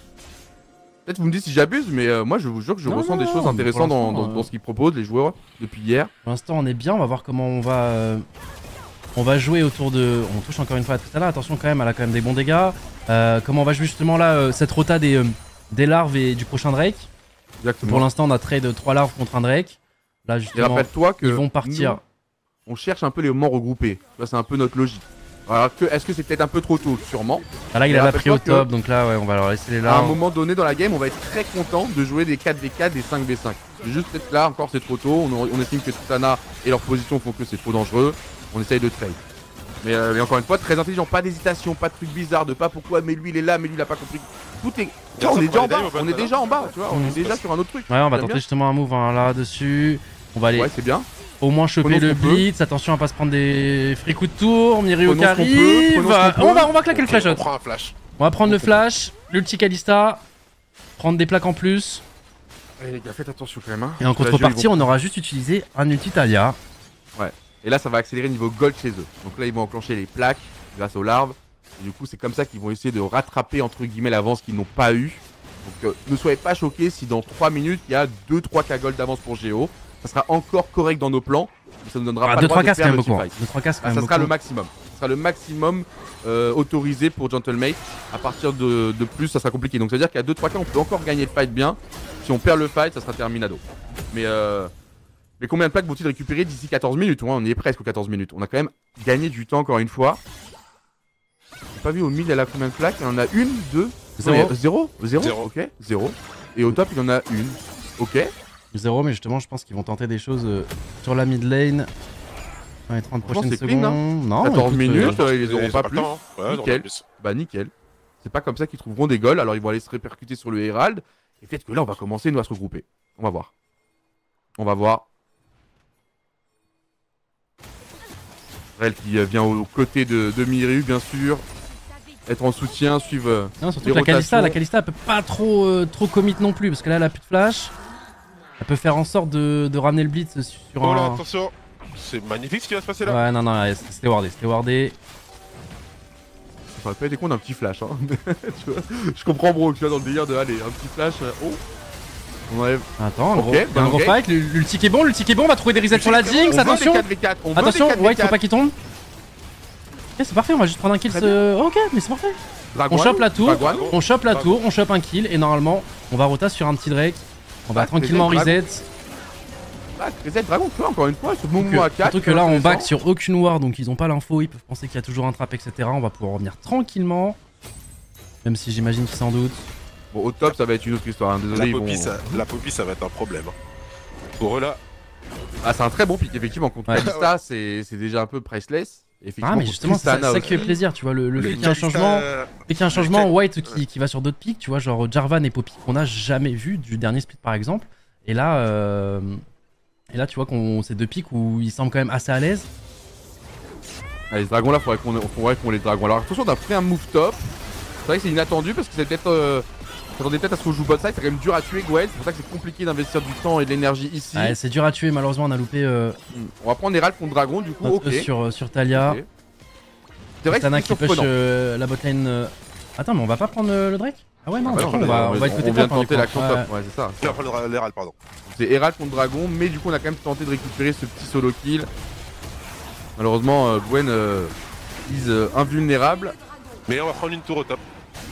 Peut-être vous me dites si j'abuse, mais euh, moi je vous jure que je Non, ressens non, des non, choses mais intéressantes pour dans, l'instant, dans- euh, dans ce qu'ils proposent, les joueurs, depuis hier. Pour l'instant, on est bien, on va voir comment on va. euh, On va jouer autour de. On touche encore une fois à tout à l'heure, attention quand même, elle a quand même des bons dégâts. Euh, comment on va jouer justement là, euh, cette rota des, euh, des larves et du prochain Drake. Exactement. Pour l'instant, on a trade trois larves contre un Drake. Là, Et justement, rappelle-toi que ils vont partir. nous, on cherche un peu les moments regroupés. Tu vois, c'est un peu notre logique. Alors que, est-ce que c'est peut-être un peu trop tôt? Sûrement. Ah, là, il Et a la pris au rappelle-toi top, donc là, ouais, on va leur laisser les À un larves. moment donné dans la game, on va être très content de jouer des quatre v quatre, des cinq v cinq. C'est juste peut-être là encore, c'est trop tôt. On, on estime que Tutana et leur position font que c'est trop dangereux. On essaye de trade. Mais, euh, mais encore une fois, très intelligent, pas d'hésitation, pas de trucs bizarres, de pas pourquoi, mais lui il est là, mais lui il a pas compris. Tout est. Tu vois, on est déjà en bas, on est déjà en bas, tu vois, on est déjà sur un autre truc. Ouais, on va J'aime tenter bien. justement un move hein, là-dessus. On va aller Ouais, c'est bien. au moins choper Prenons ce le qu'on peut. blitz. Attention à pas se prendre des free coups de tour. Mirio qui Prenons ce qu'on peut, arrive. prenons ce qu'on On va, peut. on va claquer le flash On shot. prend un flash. On va prendre le flash, l'ulti Kalista, prendre des plaques en plus. Allez les gars, faites attention quand même. Hein. Et en Parce que là, contrepartie, ils vont- on aura juste utilisé un ulti Talia. Et là, ça va accélérer niveau gold chez eux. Donc là, ils vont enclencher les plaques grâce aux larves. Et du coup, c'est comme ça qu'ils vont essayer de rattraper entre guillemets l'avance qu'ils n'ont pas eu. Donc euh, ne soyez pas choqués si dans trois minutes, il y a deux trois K gold d'avance pour Géo. Ça sera encore correct dans nos plans. Mais ça nous donnera Ah, pas deux le droit trois de cas, c'est quand faire même le beaucoup. teamfight. deux trois cas, c'est quand Ah, même ça beaucoup. sera le maximum. Ça sera le maximum euh, autorisé pour Gentlemate. À partir de, de plus, ça sera compliqué. Donc ça veut dire qu'à deux trois cas, on peut encore gagner le fight bien. Si on perd le fight, ça sera terminado. Mais, euh, mais combien de plaques vont-ils récupérer d'ici quatorze minutes? Ouais, on y est presque aux quatorze minutes. On a quand même gagné du temps encore une fois. J'ai pas vu au mid, elle a combien de plaques? Il y en a une, deux, Zéro. non, il y a- zéro, zéro, Zéro. ok, zéro. Et au top, il y en a une, ok. Zéro, mais justement, je pense qu'ils vont tenter des choses euh, sur la mid lane. Dans les trente Franchement, prochaines c'est clean, secondes. Non, quatorze écoute, minutes. euh, euh, ils auront ont pas le plus. temps, hein. Ouais, ils auront Nickel. pas plus. Bah nickel. C'est pas comme ça qu'ils trouveront des goals, alors ils vont aller se répercuter sur le Herald. Et peut-être que là, on va commencer, nous, à se regrouper. On va voir. On va voir. Rel qui euh, vient aux côtés de, de Miru, bien sûr. Être en soutien, suivre... euh, Non, surtout les que la Kalista, rotations. la Kalista, elle peut pas trop, euh, trop commit non plus, parce que là, elle a plus de flash. Elle peut faire en sorte de, de ramener le blitz sur Oh là, un. attention. C'est magnifique ce qui va se passer là. Ouais, non, non, ouais, c'était wardé, c'était wardé. Ça aurait pas été con d'un petit flash, hein. Tu vois, je comprends, bro, que tu vois, dans le délire de... Allez, un petit flash... euh, oh. On enlève. Attends, un gros, Ok, un bon, gros ok. fight. L'ulti qui est bon, l'ulti qui est bon. On va trouver des resets sur la Jinx. On veut Attention. des quatre v quatre, on veut Attention, des quatre v White, faut quatre. pas qu'il tombe. Ok, c'est parfait. On va juste prendre un kill. Très Ce... Ok, mais c'est parfait. Dragon, On chope la tour. Dragon. On chope la Dragon. tour. On chope un kill. Et normalement, on va rota sur un petit Drake. On va Ah, tranquillement reset, reset. Ah, reset Dragon, tu vois, encore une fois, ce Surtout moment à que, quatre. surtout que là, on back sur aucune ward. Donc, ils ont pas l'info. Ils peuvent penser qu'il y a toujours un trap, et cetera. On va pouvoir revenir tranquillement. Même si j'imagine qu'ils s'en doutent. Bon, au top, ça va être une autre histoire. Hein. Désolé, La ils Poppy, vont- ça, la Poppy, ça va être un problème. hein. Pour eux là, Ah, c'est un très bon pick, effectivement. Contre Ouais. Kalista, c'est c'est déjà un peu priceless. Effectivement, Ah, mais contre justement, c'est ça, Tristana ça qui fait aussi. plaisir. Tu vois, le, le fait les qu'il y ait un Kalista, changement. euh, Et qu'il y a un changement, Cal- White qui, qui va sur d'autres picks, tu vois, genre Jarvan et Poppy qu'on n'a jamais vu du dernier split par exemple. Et là, euh, et là tu vois qu'on c'est deux picks où ils semblent quand même assez à l'aise. Allez, ce dragon là, faudrait qu'on faudrait qu'on les dragons. Alors attention, on a pris un move top. C'est vrai que c'est inattendu parce que c'est peut-être. Euh... J'attendais peut-être à ce qu'on joue bot side, c'est quand même dur à tuer Gwen, c'est pour ça que c'est compliqué d'investir du temps et de l'énergie ici. Ouais, c'est dur à tuer, malheureusement on a loupé euh, Hmm. On va prendre Herald contre dragon du coup, notre ok. E sur, euh, sur Talia. Ok. C'est vrai que Tana c'est qui push surprenant. euh, la botlane. euh. Attends, mais on va pas prendre le, le Drake? Ah ouais, non, Ah bah du non, coup, on, va, on va être côté on vient top. de hein, tenter du la coup. top, Ouais. ouais, c'est ça. je vais prendre l'Herald, pardon. C'est Herald contre dragon, mais du coup on a quand même tenté de récupérer ce petit solo kill. Malheureusement, euh, Gwen euh, is euh, invulnérable. Mais on va prendre une tour au top.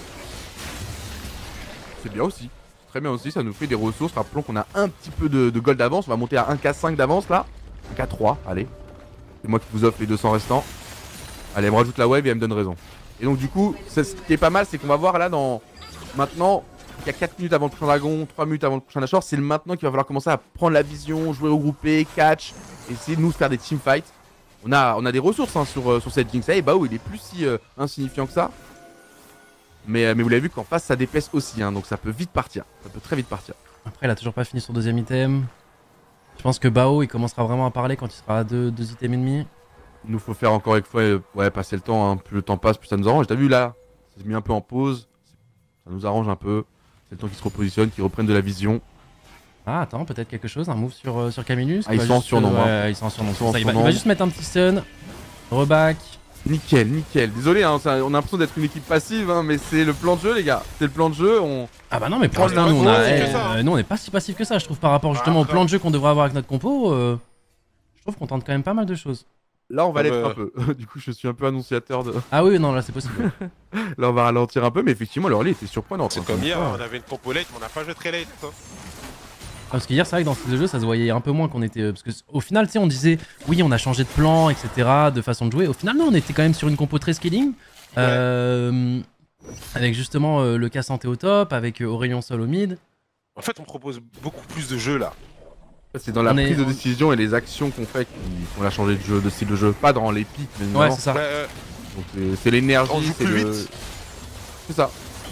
C'est bien aussi. C'est très bien aussi, ça nous fait des ressources. Rappelons qu'on a un petit peu de, de gold d'avance. On va monter à un K cinq d'avance là. un K trois, allez. C'est moi qui vous offre les deux cents restants. Allez, elle me rajoute la wave et elle me donne raison. Et donc du coup, c'est- ce qui est pas mal, c'est qu'on va voir là dans... Maintenant, il y a quatre minutes avant le prochain dragon, trois minutes avant le prochain Nashor. C'est le maintenant qu'il va falloir commencer à prendre la vision, jouer regroupé, catch, essayer de nous faire des teamfights. On a, on a des ressources hein, sur, euh, sur cette Jinx. Et bah il est plus si euh, insignifiant que ça. Mais, euh, mais vous l'avez vu qu'en face ça dépaisse aussi, hein, donc ça peut vite partir. Ça peut très vite partir. Après, il a toujours pas fini son deuxième item. Je pense que Bao il commencera vraiment à parler quand il sera à deux, deux items ennemis. Il nous faut faire encore une fois, euh, ouais, passer le temps. Hein. Plus le temps passe, plus ça nous arrange. T'as vu là, ça s'est mis un peu en pause. Ça nous arrange un peu. C'est le temps qu'ils se repositionnent, qu'ils reprennent de la vision. Ah, attends, peut-être quelque chose, un move sur, euh, sur Caminus. Ah, qui ils va sont en juste, surnom, euh, Ouais, ils sont en surnom. Ils sont en Ça, il, va, il surnom. va juste mettre un petit stun. Reback. Nickel, nickel. Désolé, hein, ça- on a l'impression d'être une équipe passive, hein, mais c'est le plan de jeu, les gars. C'est le plan de jeu. On... Ah bah non, mais pour Oh, l'instant, le nous, on a, niveau, c'est eh, que ça, hein. euh, nous, on est pas si passif que ça, je trouve, par rapport justement Ah, au plan non. de jeu qu'on devrait avoir avec notre compo. euh, je trouve qu'on tente quand même pas mal de choses. Là, on va Ah l'être bah. un peu. Du coup, je suis un peu annonciateur de. Ah oui, non, là, c'est possible. Là, on va ralentir un peu, mais effectivement, leur lit était surprenante. C'est hein. comme hier, on avait une compo late, mais on n'a pas joué très late. hein. Ah, parce qu'hier, c'est vrai que dans ce jeu, ça se voyait un peu moins qu'on était. euh, Parce que au final, tu sais, on disait, oui, on a changé de plan, et cetera, de façon de jouer. Au final, non, on était quand même sur une compo très scaling. Euh, avec justement euh, le Cassante au top, avec euh, Aurélien Sol au mid. En fait, on propose beaucoup plus de jeux là. C'est dans la On est- prise de décision et les actions qu'on fait qui- qu'on a changé de jeu, de style de jeu. Pas dans les pics, mais Ouais, non. c'est ça. Ouais, euh, Donc c'est- c'est l'énergie, On joue c'est plus le... vite. C'est ça.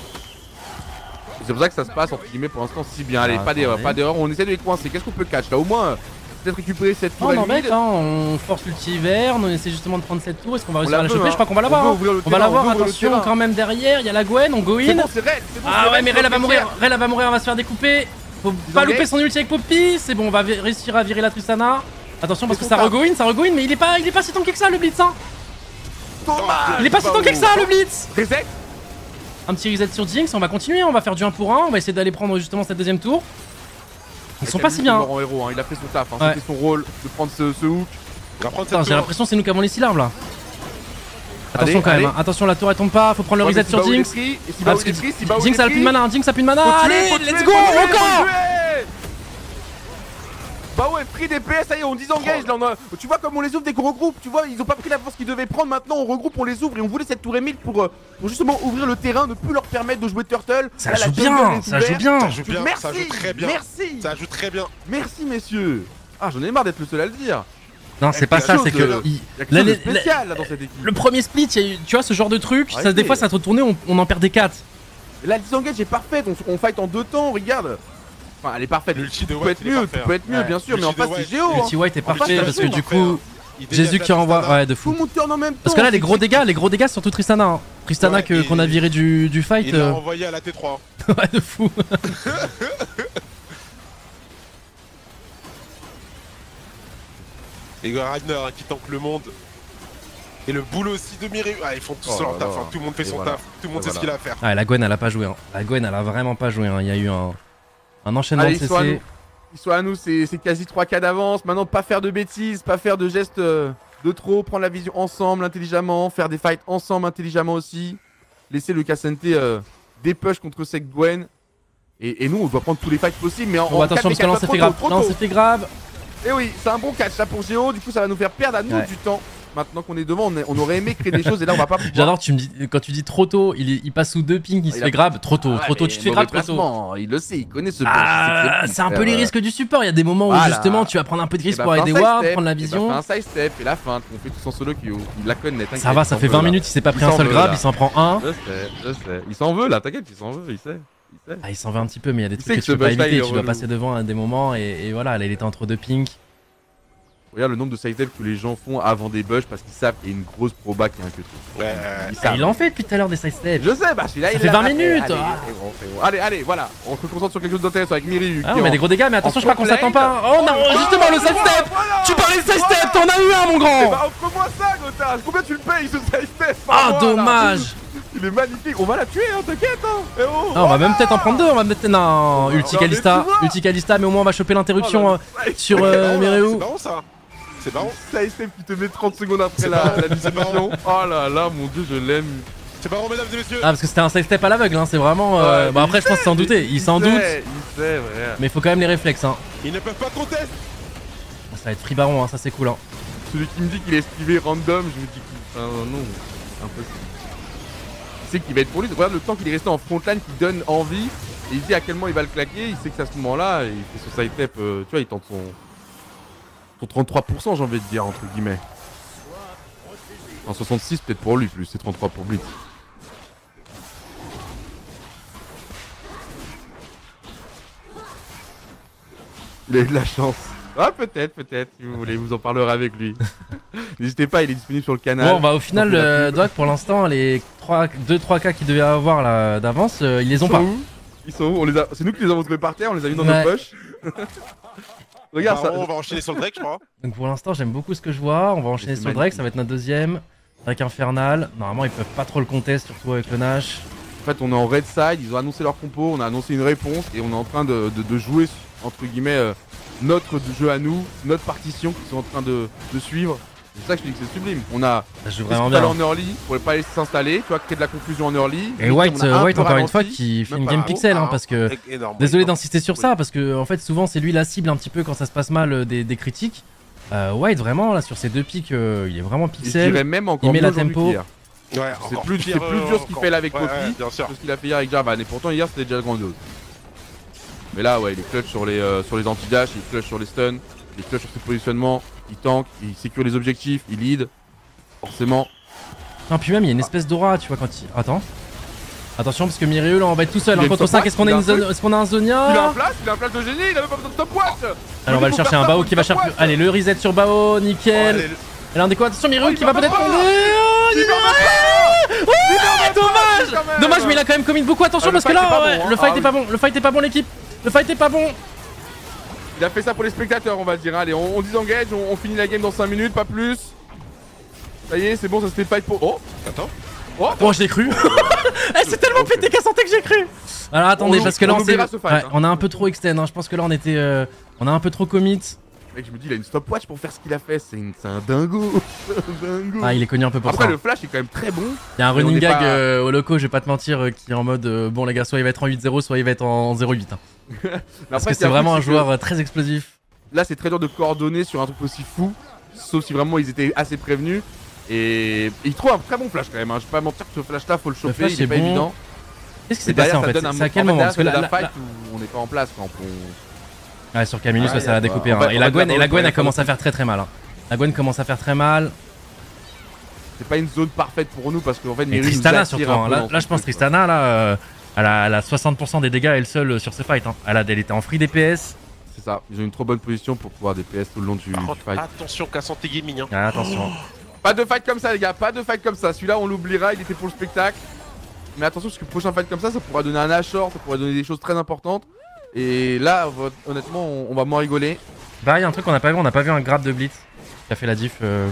C'est pour ça que ça se passe entre guillemets pour l'instant si bien. Allez, Ah, pas d'erreur, attendez. pas d'erreur. On essaie de les coincer. Qu'est-ce qu'on peut catch là? Au moins, euh, peut-être récupérer cette tour Oh, à non, mid. mec, hein, on force l'ultiverne, on essaie justement de prendre cette tour. Est-ce qu'on va On réussir à la la veut, choper? hein. Je crois qu'on va On l'avoir. veut hein. ouvrir le On va terrain, l'avoir, on veut ouvrir le attention terrain. quand même derrière. Il y a la Gwen, on go C'est in. bon, c'est Red, c'est bon, Ah c'est ouais, Red, mais c'est Rel, elle va bon, mourir. Rel, elle va mourir, elle va se faire découper. Faut pas engagent. louper son ulti avec Poppy. C'est bon, on va vi- réussir à virer la Tristana. Attention parce que Ils ça sont regoin, ça regoin, mais il est pas, il est pas si tanké que ça le Blitz. Hein. Dommage. Il est pas si tanké que ça le Blitz. Reset. Un petit reset sur Jinx, on va continuer, on va faire du un pour un, on va essayer d'aller prendre justement cette deuxième tour. Ils sont pas si bien. Il est mort en héros, hein. Il a fait son taf. hein. Ouais. C'était son rôle de prendre ce, ce hook. On va prendre Putain, cette j'ai tour. l'impression que c'est nous qui avons les six larves là. Attention Allez, quand même, allez. hein. Attention la tour elle tombe pas, faut prendre le Ouais, mais reset si sur Bao il est Jinx. pris, et si Ah, Bao parce il est que pris, si Bao il Jinx est a plus de pris, mana, Jinx a plus de mana. faut tuer, Allez, faut let's tuer, go, faut tuer, faut encore. tuer. Bao est pris des P S, ça y est, on disengage. Là, on a... Tu vois comme on les ouvre dès qu'on regroupe, tu vois, ils ont pas pris la force qu'ils devaient prendre. Maintenant, on regroupe, on les ouvre et on voulait cette tour émile pour, euh, pour justement ouvrir le terrain, ne plus leur permettre de jouer Turtle. Ça Là, la joue jungle bien, est ça joue ouverte. bien. Ça joue bien, Merci, ça joue très bien. merci, Ça joue très bien. merci messieurs. Ah, j'en ai marre d'être le seul à le dire. Non, c'est pas quelque ça, chose c'est de- que. il- Il y a quelque Là, chose de les- spécial là dans cette équipe. Le premier split, il y a eu, tu vois, ce genre de truc, ça, Arrêtez. des fois ça te retournait, on, on en perdait quatre. Là, le disengage est parfaite, on, on fight en deux temps, regarde. Enfin, elle est parfaite. L'ulti de Tout peut White, être il est mieux, parfait, tout peut être mieux, Ouais. bien sûr, mais en L'ulti de face, White, c'est Géo. hein. Ulti White est En plus, parfait ça parce joue, que du parfait, coup, hein. Il dégage Jésus la qui envoie. Tristana. Ouais, de Tout fou. le monde turn en même temps. Parce que là, les c'est- gros dégâts, les gros dégâts, c'est surtout Tristana. hein. Tristana Ouais, que- et- qu'on a viré du, du fight. Il l'a euh, envoyé à la T trois. Ouais, de fou. Et Ragnar hein, qui tank le monde. Et le boulot aussi de Mireille. Ah, ils font tous Oh leur là taf. là. hein. Tout le monde fait Et son voilà. taf. Tout le monde Et sait ce voilà. qu'il a à faire. Ouais, la Gwen, elle a pas joué. Hein. La Gwen, elle a vraiment pas joué. hein. Il y a eu un, Un enchaînement Allez, de ils sont à nous. C C. Ils sont à nous, c'est c'est quasi trois K d'avance. Maintenant, pas faire de bêtises, pas faire de gestes euh, de trop, prendre la vision ensemble intelligemment, faire des fights ensemble intelligemment aussi. Laisser le Cassante euh, dépush contre Sec Gwen. Et, et nous, on doit prendre tous les fights possibles, mais en, Bon, en attention, parce quatre que là, v ça quatre, fait trop grave. tôt, trop Non, tôt. ça fait grave. Et oui, c'est un bon catch là pour Géo, du coup ça va nous faire perdre à nous Ouais. du temps. Maintenant qu'on est devant, on, est- on aurait aimé créer des choses et là on va pas pouvoir. J'adore, tu me dis, quand tu dis trop tôt, il, est- il passe sous deux pings, il se Il a- fait grave. Trop tôt, Ah ouais, trop tôt, mais tu te fais mauvais grave trop tôt. placement, il le sait, il connaît ce Ah, bullshit, c'est un peu frère. les risques du support. Il y a des moments où Voilà. justement tu vas prendre un peu de Eh risque bah, pour fais aider un Ward, sidestep, prendre la eh bah, vision. fais un side step et la feinte, on fait tous en solo Q O. Il la connaît, t'inquiète. Ça va, il ça s'en fait veut, vingt là. minutes, il s'est pas pris Il un s'en seul veut, grab, là. il s'en prend un. Je sais, je sais. Il s'en veut là, t'inquiète, il s'en veut, il sait. Il sait. Ah, il s'en va un petit peu, mais il y a des Il trucs sait que que tu ce peux pas bush-là, il éviter. est Tu dois relou. passer devant à des moments et, et voilà, là il était entre deux pings. Regarde le nombre de side steps que les gens font avant des bush parce qu'ils savent qu'il y a une grosse proba qui est un que tout. Ouais, Ils Ah, savent. il en fait depuis tout à l'heure des side steps. Je sais, bah celui-là Ça il fait l'a vingt pas fait. minutes, Allez, ah. c'est bon, c'est bon. allez, allez, voilà. On se concentre sur quelque chose d'intéressant avec Miri. Ah, qui on met en- des gros dégâts, mais attention, en je crois qu'on front s'attend lane. pas. Oh non, Oh, justement le side voilà, step. voilà. Tu parlais de side Voilà. step, t'en as eu un, mon Eh grand. bah offre-moi ça, Gothard. Combien tu le payes ce side step par Ah, mois, là dommage. Il est magnifique. On va la tuer, hein, t'inquiète. Hein. Eh oh, Ah, on va voilà. même peut-être en prendre deux. On va peut-être. Non, Ulti Non, mais Kalista, tu vois. Ulti Kalista, mais au moins on va choper l'interruption Oh, euh, là, sur C'est euh, marrant, là. Mireou. C'est marrant ça. C'est marrant. Side step qui te met trente secondes après C'est la, marrant, la c'est distribution. Oh là là, mon dieu, je l'aime. C'est marrant, mesdames et messieurs. Ah, parce que c'était un side step à l'aveugle, hein, c'est vraiment. euh, Ouais, Bon, mais après, il je pense qu'il s'en doutait. Il s'en sait, doute, Il sait, vrai. mais il faut quand même les réflexes. Hein. Ils ne peuvent pas contester. Bon, ça va être Free Baron, hein, ça c'est cool. Hein. Celui qui me dit qu'il est esquivé random, je me dis qu'il. Ah non, impossible. Il sait qu'il va être pour lui. Regarde le temps qu'il est resté en frontline qui donne envie. Et il sait à quel moment il va le claquer. Il sait que c'est à ce moment-là. Et il fait son side step. euh, tu vois, il tente son. Son trente-trois pour cent, j'ai envie de dire, entre guillemets. En soixante-six, peut-être pour lui, plus. C'est trente-trois pour Blitz. Il a eu de la chance. Ah, peut-être, peut-être, si vous voulez, vous en parlerez avec lui. N'hésitez pas, il est disponible sur le canal. Bon, bah au final, On fait la euh, pub. Doig, pour l'instant, les deux trois K qu'ils devaient avoir là d'avance, euh, ils les ont Ils pas. sont où Ils sont où On les a... C'est nous qui les avons trouvés par terre, on les a mis dans Ouais. nos poches. Regarde Baron, ça. on va enchaîner sur le Drake, je crois. Donc pour l'instant, j'aime beaucoup ce que je vois. On va enchaîner c'est sur Drake, magnifique. ça va être notre deuxième. Drake Infernal. Normalement, ils peuvent pas trop le contest, surtout avec le Nash. En fait, on est en red side, ils ont annoncé leur compo, on a annoncé une réponse et on est en train de, de- de jouer, entre guillemets, euh, notre jeu à nous, notre partition qu'ils sont en train de, de suivre. C'est ça que je dis que c'est sublime. On a Ça joue fait vraiment ce qu'il fallait bien. en early pour pas laisser s'installer, tu vois, créer de la confusion en early. Et Mais White, on a un White peu encore une fois, ralenti. qui fait même une pas game un- pixel, hein, Ah, parce que. énorme. Désolé d'insister sur ça, parce que en fait, souvent, c'est lui la cible un petit peu quand ça se passe mal euh, des, des critiques. Euh, White, vraiment, là, sur ces deux pics, euh, il est vraiment Et je pixel. dirais même encore il met mieux la aujourd'hui tempo. qu'hier. Ouais, C'est encore plus, pire, c'est plus euh, dur ce qu'il encore. fait là avec Ouais, Kofi ouais, bien sûr. que ce qu'il a fait hier avec Jarvan. Et pourtant hier c'était déjà grandiose. Mais là ouais il est clutch sur les, euh, sur les anti-dash, il est clutch sur les stuns, il est clutch sur ses positionnements, il tank, il sécure les objectifs, il lead. Forcément. Non, puis même, il y a une espèce d'aura, tu vois, quand il. Attends. Attention, parce que Mireul, là, on va être tout seul. Il a Un une contre stopwatch, cinq, est-ce qu'on a il a une un zone... truc. Est-ce qu'on a un Il a un Zonia? flash, il a un flash de génie, il avait pas besoin de stopwatch. Alors, on va le chercher un Bao qui va chercher. Allez, le reset sur Bao, nickel. Allez, Elle a un déco, attention, Mireul Oh, il qui va meurt peut-être pas. tomber. Oh, Il il meurt meurt. même pas. Ouais, Il meurt même pas, dommage. quand même. Dommage, mais il a quand même commit beaucoup. Attention, Ah, le parce que fight là, est pas ouais, bon, hein. le fight Ah, est pas bon. Le fight est pas bon, l'équipe. Le fight est pas bon. Il a fait ça pour les spectateurs on va dire. Allez on, on disengage, on, on finit la game dans cinq minutes, pas plus. Ça y est c'est bon ça c'était fight pour... Oh attends. Oh, je l'ai cru. Eh, c'est tellement pété qu'à santé que j'ai cru. Alors attendez, On- parce que là, on on, s'est- oubliera ce fight, ouais, hein. on a un peu trop extend. Hein. Je pense que là, on était, euh, on a un peu trop commit. Mec je me dis il a une stopwatch pour faire ce qu'il a fait, c'est une- c'est un dingo. C'est un dingo. Ah, il est connu un peu pour Après ça. le flash est quand même très bon. Il y a un mais on running est gag pas- euh, au loco, je vais pas te mentir, euh, qui est en mode euh, bon les gars, soit il va être en huit zéro, soit il va être en zéro huit. Hein. Mais Parce après, que ce c'est qu'il y a vraiment un truc, c'est joueur euh, très explosif. que Là c'est très dur de coordonner sur un truc aussi fou. Sauf si vraiment ils étaient assez prévenus. Et, et il trouve un très bon flash quand même. Hein. Je vais pas mentir que ce flash là faut le choper, flash, il c'est est pas bon. évident. Qu'est-ce qui Mais s'est passé derrière, en ça fait donne un C'est à quel en fait, moment derrière, Parce que c'est là, la là- fight où on n'est pas en place quand on. ouais, sur Camillus, Ouais, ça, ça a y a découpé. pas- hein. on va- Et on la va Gwen, dire et la on Gwen, va elle dire commence à faire très très mal. hein. La Gwen commence à faire très mal. C'est pas une zone parfaite pour nous parce qu'en fait Et Miri nous Tristana attire surtout. un hein. peu Là, dans là, ce je pense truc, quoi. Tristana, là, euh, elle, a, elle a soixante pour cent des dégâts elle seule euh, sur ce fight. Hein. Elle, a, elle était en free D P S. C'est ça, ils ont une trop bonne position pour pouvoir D P S tout le long du, Par du contre, fight. attention, Cassante Gaming. Hein. Ah, attention. Pas de fight comme ça les gars, pas de fight comme ça. Celui-là on l'oubliera, il était pour le spectacle. Mais attention parce que le prochain fight comme ça, ça pourra donner un Ashore, ça pourra donner des choses très importantes. Et là, vo- honnêtement, on, on va moins rigoler. Bah, il y a un truc qu'on n'a pas vu, on n'a pas vu un grab de Blitz qui a fait la diff. euh,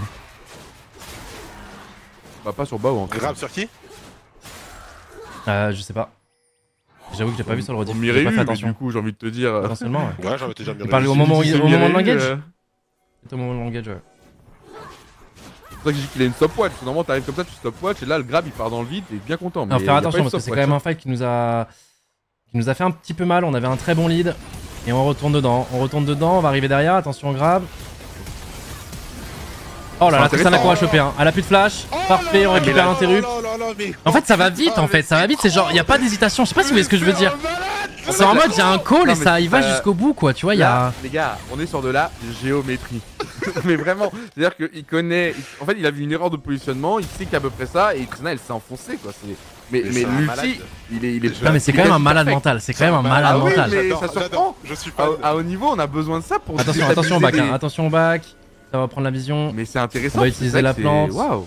Bah pas sur Bao en fait. Grave sur qui? euh, je sais pas. J'avoue que j'ai pas vu sur le rediff. On J'ai m'irait pas fait eu, mais attention. du coup, j'ai envie de te dire. euh, Potentiellement, ouais. Ouais, j'en étais jamais Tu parles au moment, où- si au c'est moment de Mireille, l'engage euh, C'est au moment de l'engage, ouais. C'est pour ça que j'ai dit qu'il a une stopwatch. Parce que normalement, t'arrives comme ça, tu stopwatch et là, le grab il part dans le vide, t'es bien content. Non, mais faire y a attention pas une parce que c'est quand stopwatch, même un fight qui nous a qui nous a fait un petit peu mal. On avait un très bon lead et on retourne dedans. On retourne dedans, on va arriver derrière. Attention au grab. Oh là là, C'est Tristana intéressant. qu'on va choper. Hein. Elle a plus de flash. Parfait, on récupère l'interrupt. En fait, ça va vite en fait. Ça va vite. C'est genre, y a pas d'hésitation. Je sais pas si vous voyez ce que je veux dire. C'est en mode, y a un call Non, et mais ça, il va euh, jusqu'au bout quoi. Tu vois, y a. Là, les gars, on est sur de la géométrie. Mais vraiment, c'est-à-dire qu'il connaît. il- En fait, il a vu une erreur de positionnement, il sait qu'à peu près ça, et Tristana, elle s'est enfoncée quoi. C'est- Mais, Mais mais c'est un malade. l'ulti, il est, il est. Non mais c'est il quand est même un quasi malade perfect. mental. C'est quand même un malade Ah oui, mental. mais J'adore, ça surprend. j'adore. Je suis À, fan. à haut niveau, on a besoin de ça pour. Attention, attention au back. déstabiliser Hein. Attention au back. Ça va prendre la vision. des- Mais c'est intéressant. On va c'est utiliser vrai la que plante. c'est- Waouh.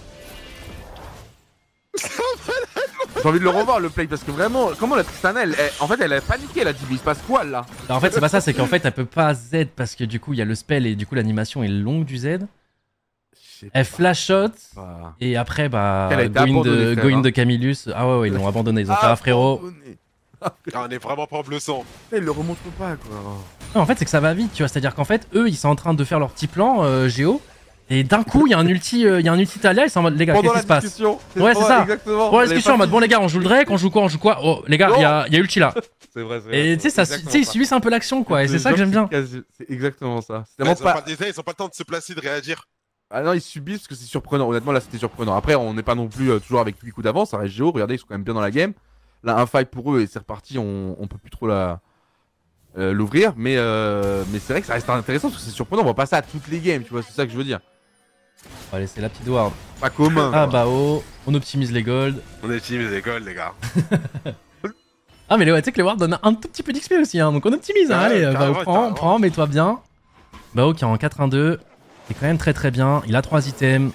J'ai envie de le revoir le play parce que vraiment, comment la Tristana, elle, elle- en fait, elle a paniqué, elle a dit, mais il se passe quoi là? Non, en fait, c'est pas ça. C'est qu'en fait, elle peut pas Z parce que du coup, il y a le spell et du coup, l'animation est longue du Z. Je sais Elle flash shot. pas. Et après, bah, Elle a été Goin abandonnée, de, frère, Goin hein. de Camillus. Ah ouais, ouais, ils l'ont abandonné. Ils ont fait un frérot. Abandonné. Ah, on est vraiment pas en bleu sang. Il le remonte pas quoi. Non, en fait, c'est que ça va vite, tu vois. C'est-à-dire qu'en fait, eux, ils sont en train de faire leur petit plan euh, Géo. Et d'un coup, il y a un ulti, euh, il y a un ulti Talia. Ils sont en mode, les gars, qu'est-ce Pendant qui la se passe? discussion. Ouais, c'est pendant- ça. Exactement. Bon, la Elle discussion en avait mode, pas bon, les gars, on joue le Drake, on joue quoi, on joue quoi? Oh, les gars, il y a, il y a ulti là. C'est vrai, c'est vrai. Et tu sais, ça, tu sais, ils subissent un peu l'action, quoi. Et c'est ça que j'aime bien. Quasi- C'est exactement ça. C'est Ils vraiment ont pas. pas le désert, ils ont pas le temps de se placer, de réagir. Ah non, ils subissent parce que c'est surprenant. Honnêtement, là, c'était surprenant. Après, on n'est pas non plus euh, toujours avec huit coups d'avance. Ça reste Géo. Regardez, ils sont quand même bien dans la game. Là, un fight pour eux et c'est reparti. On, on peut plus trop la euh, l'ouvrir. Mais, euh, mais c'est vrai que ça reste intéressant parce que c'est surprenant. On voit pas ça à toutes les games. Tu vois, c'est ça que je veux dire. On va laisser la petite ward. Pas commun. Ah quoi. bah oh, on optimise les golds. On est team les écoles, les gars. Ah mais les- ouais, tu sais que les wards donnent un tout petit peu d'X P aussi, hein, donc on optimise. Hein, Ouais, allez, carrément, bah, prends, carrément. prends, mets-toi bien. Bao qui est en quatre un deux. C'est quand même très très bien. Il a trois items.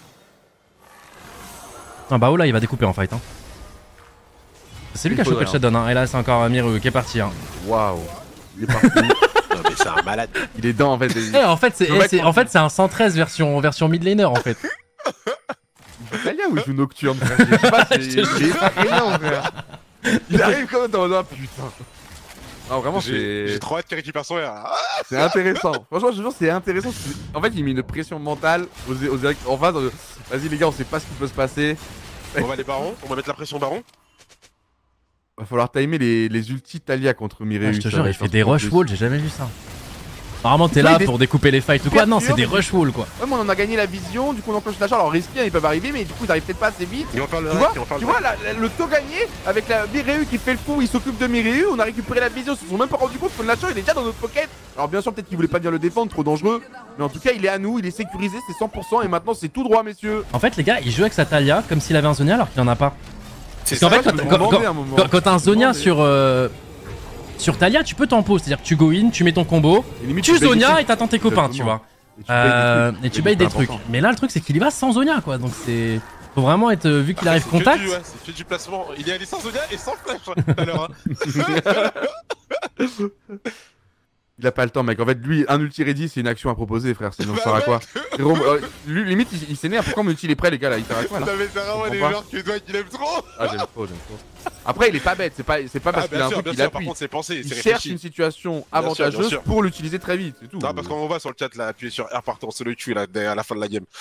Non, Bao là, il va découper en fight. Hein. C'est lui Il qui a chopé le faudrait, shutdown. Hein. Et là, c'est encore Miru qui est parti. Hein. Waouh. Il est parti. Non, mais c'est un malade. Il est dans en fait. Eh, en fait, c'est Le eh, mec c'est- en- en fait, c'est un cent treize version, version mid laner en fait. Italien ou il joue Nocturne, frère? Je sais pas, c'est Je te il est pas rien, frère. Il arrive comme dans le putain. Non, vraiment, J'ai j'ai c'est trop hâte qu'il récupère son R. Ah, c'est intéressant. Franchement, je te jure, c'est intéressant. C'est- En fait, il met une pression mentale aux, aux en face. euh, Vas-y, les gars, on sait pas ce qui peut se passer. on va les barons, on va mettre la pression baron. Va falloir timer les, les ultis Talia contre Mireille. Ah, je te jure, il fait des rush walls, j'ai jamais vu ça. Normalement, t'es Ouais, là il est pour découper les fights ou quoi? Non, c'est sûr, des mais- rush walls quoi. Ouais, mais on en a gagné la vision, du coup on enclenche la charge. Alors respire, ils peuvent arriver, mais du coup ils arrivent peut-être pas assez vite. Ils vont faire le Tu vois, rack, ils vont faire tu le vois la- la- le taux gagné avec la Mireille qui fait le fou, il s'occupe de Mireille, on a récupéré la vision, ils se sont même pas rendu compte que le Nacho il est déjà dans notre pocket. Alors bien sûr peut-être qu'il voulait pas bien le défendre, trop dangereux, mais en tout cas il est à nous, il est sécurisé, c'est cent pour cent et maintenant c'est tout droit messieurs. En fait, les gars, il joue avec sa Talia comme s'il avait un Zonia alors qu'il en a pas. C'est Parce qu'en ça, fait, je quand, me quand- demandais quand- à un moment. quand- quand t'as un Je me Zonia demandais. sur, euh, sur Talia, tu peux tempo. C'est-à-dire que tu go in, tu mets ton combo, Et limite, tu payes des Zonia trucs. et t'attends tes copains, tu Exactement. vois. Et tu payes des Euh, trucs. et tu C'est payes des hyper trucs. important. Mais là, le truc, c'est qu'il y va sans Zonia quoi. Donc c'est. Faut vraiment être. euh, vu qu'il Ah, arrive c'est que contact. du- ouais, c'est que du placement. Il est allé sans Zonia et sans flash tout à l'heure. hein. Il a pas le temps, mec. En fait, lui, un ulti ready, c'est une action à proposer, frère. Sinon, ça Bah sert à quoi? Frérot, euh, lui, limite, il, il s'énerve. Pourquoi mon ulti il est prêt, les gars, là? Il sert à quoi, là? Non, mais c'est vraiment Je des comprends pas. joueurs que toi qu'il aime trop. Ah, j'aime trop, j'aime trop. Après, il est pas bête. C'est pas, c'est pas parce Ah, qu'il a bien un sûr, truc bien qu'il sûr. Par appuie. contre, c'est pensé, Il c'est cherche réfléchi. une situation sûr, bien avantageuse sûr. pour l'utiliser très vite, c'est tout. Non, parce qu'on voit sur le chat là, appuyer sur R partant, c'est le cul là, dès- à la fin de la game.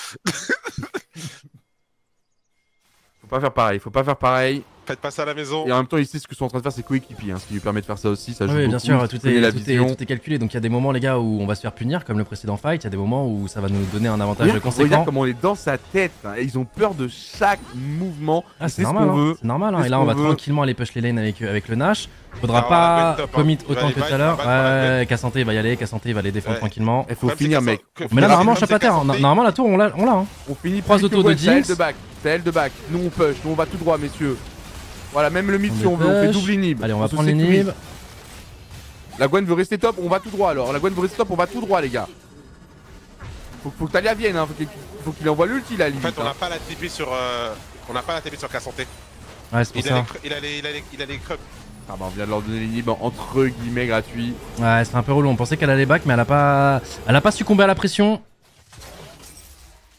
Faut pas faire pareil, faut pas faire pareil. Faites pas ça à la maison. Et en même temps, il sait ce que sont en train de faire ses coéquipiers, hein, ce qui lui permet de faire ça aussi. Ça joue Oui, bien beaucoup, sûr, il tout connaît est, la tout, est, vision. tout est calculé. Donc il y a des moments, les gars, où on va se faire punir, comme le précédent fight. Il y a des moments où ça va nous donner un avantage Regarde, conséquent. regarde comment on est dans sa tête. Hein, et ils ont peur de chaque mouvement. Ah, Ils c'est savent ce normal, qu'on hein. veut. C'est normal. Hein. C'est Et ce là, on qu'on va veut. tranquillement aller push les lanes avec, avec le Nash. Faudra Alors, pas on va top, hein. commit Il va autant les que buy, tout à l'heure. il va buy, il va Ouais, Cassante va y aller, Cassante va les défendre Ouais. tranquillement. Il faut Comme c'est finir, qu'à mec. cent- Mais là, Comme normalement, c'est chape à terre. qu'à cent- Normalement, la tour, on l'a, on l'a. Hein. On finit Trois plus que autos de ouais, c'est elle Jinx. de back. C'est elle de back. Nous on push, nous on va tout droit, messieurs. Voilà, même le mid On si on veut, on fait push. double inhib. Allez, on va se prendre sécurise. l'inhib. La Gwen veut rester top, on va tout droit alors. La Gwen veut rester top, on va tout droit, les gars. Faut, faut que Talia vienne, hein. Faut qu'il faut qu'il envoie l'ulti là, En limite. fait, on hein. n'a pas la T P sur. euh, On n'a pas la T P sur Cassante. Ouais, c'est pour Il a les ça. cre- il a les- il a les- il a les crubs. Ah bah on vient de leur donner l'inhib entre guillemets gratuit. Ouais, c'est un peu relou. On pensait qu'elle allait back, mais elle a pas, elle a pas succombé à la pression.